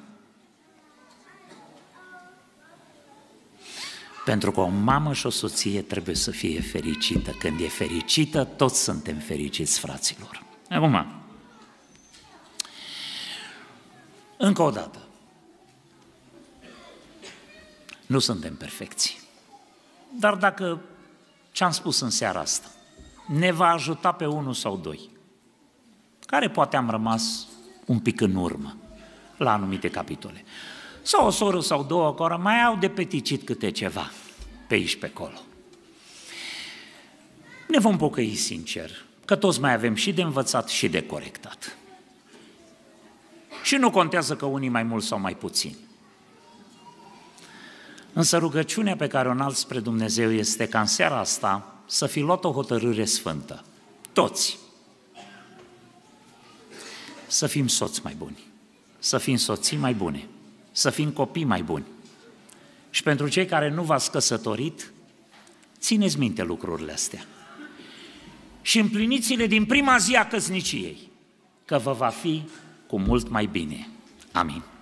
Pentru că o mamă și o soție trebuie să fie fericită. Când e fericită, toți suntem fericiți, fraților. Acum, încă o dată, nu suntem perfecți. Dar dacă ce-am spus în seara asta ne va ajuta pe unul sau doi, care poate am rămas un pic în urmă la anumite capitole, sau o soră sau două care mai au de peticit câte ceva pe aici pe acolo, ne vom pocăi sincer, că toți mai avem și de învățat și de corectat. Și nu contează că unii mai mult sau mai puțin. Însă rugăciunea pe care o înalt spre Dumnezeu este ca în seara asta să fi luat o hotărâre sfântă. Toți. Să fim soți mai buni, să fim soții mai bune, să fim copii mai buni. Și pentru cei care nu v-ați căsătorit, țineți minte lucrurile astea. Și împliniți-le din prima zi a căsniciei, că vă va fi cu mult mai bine. Amin.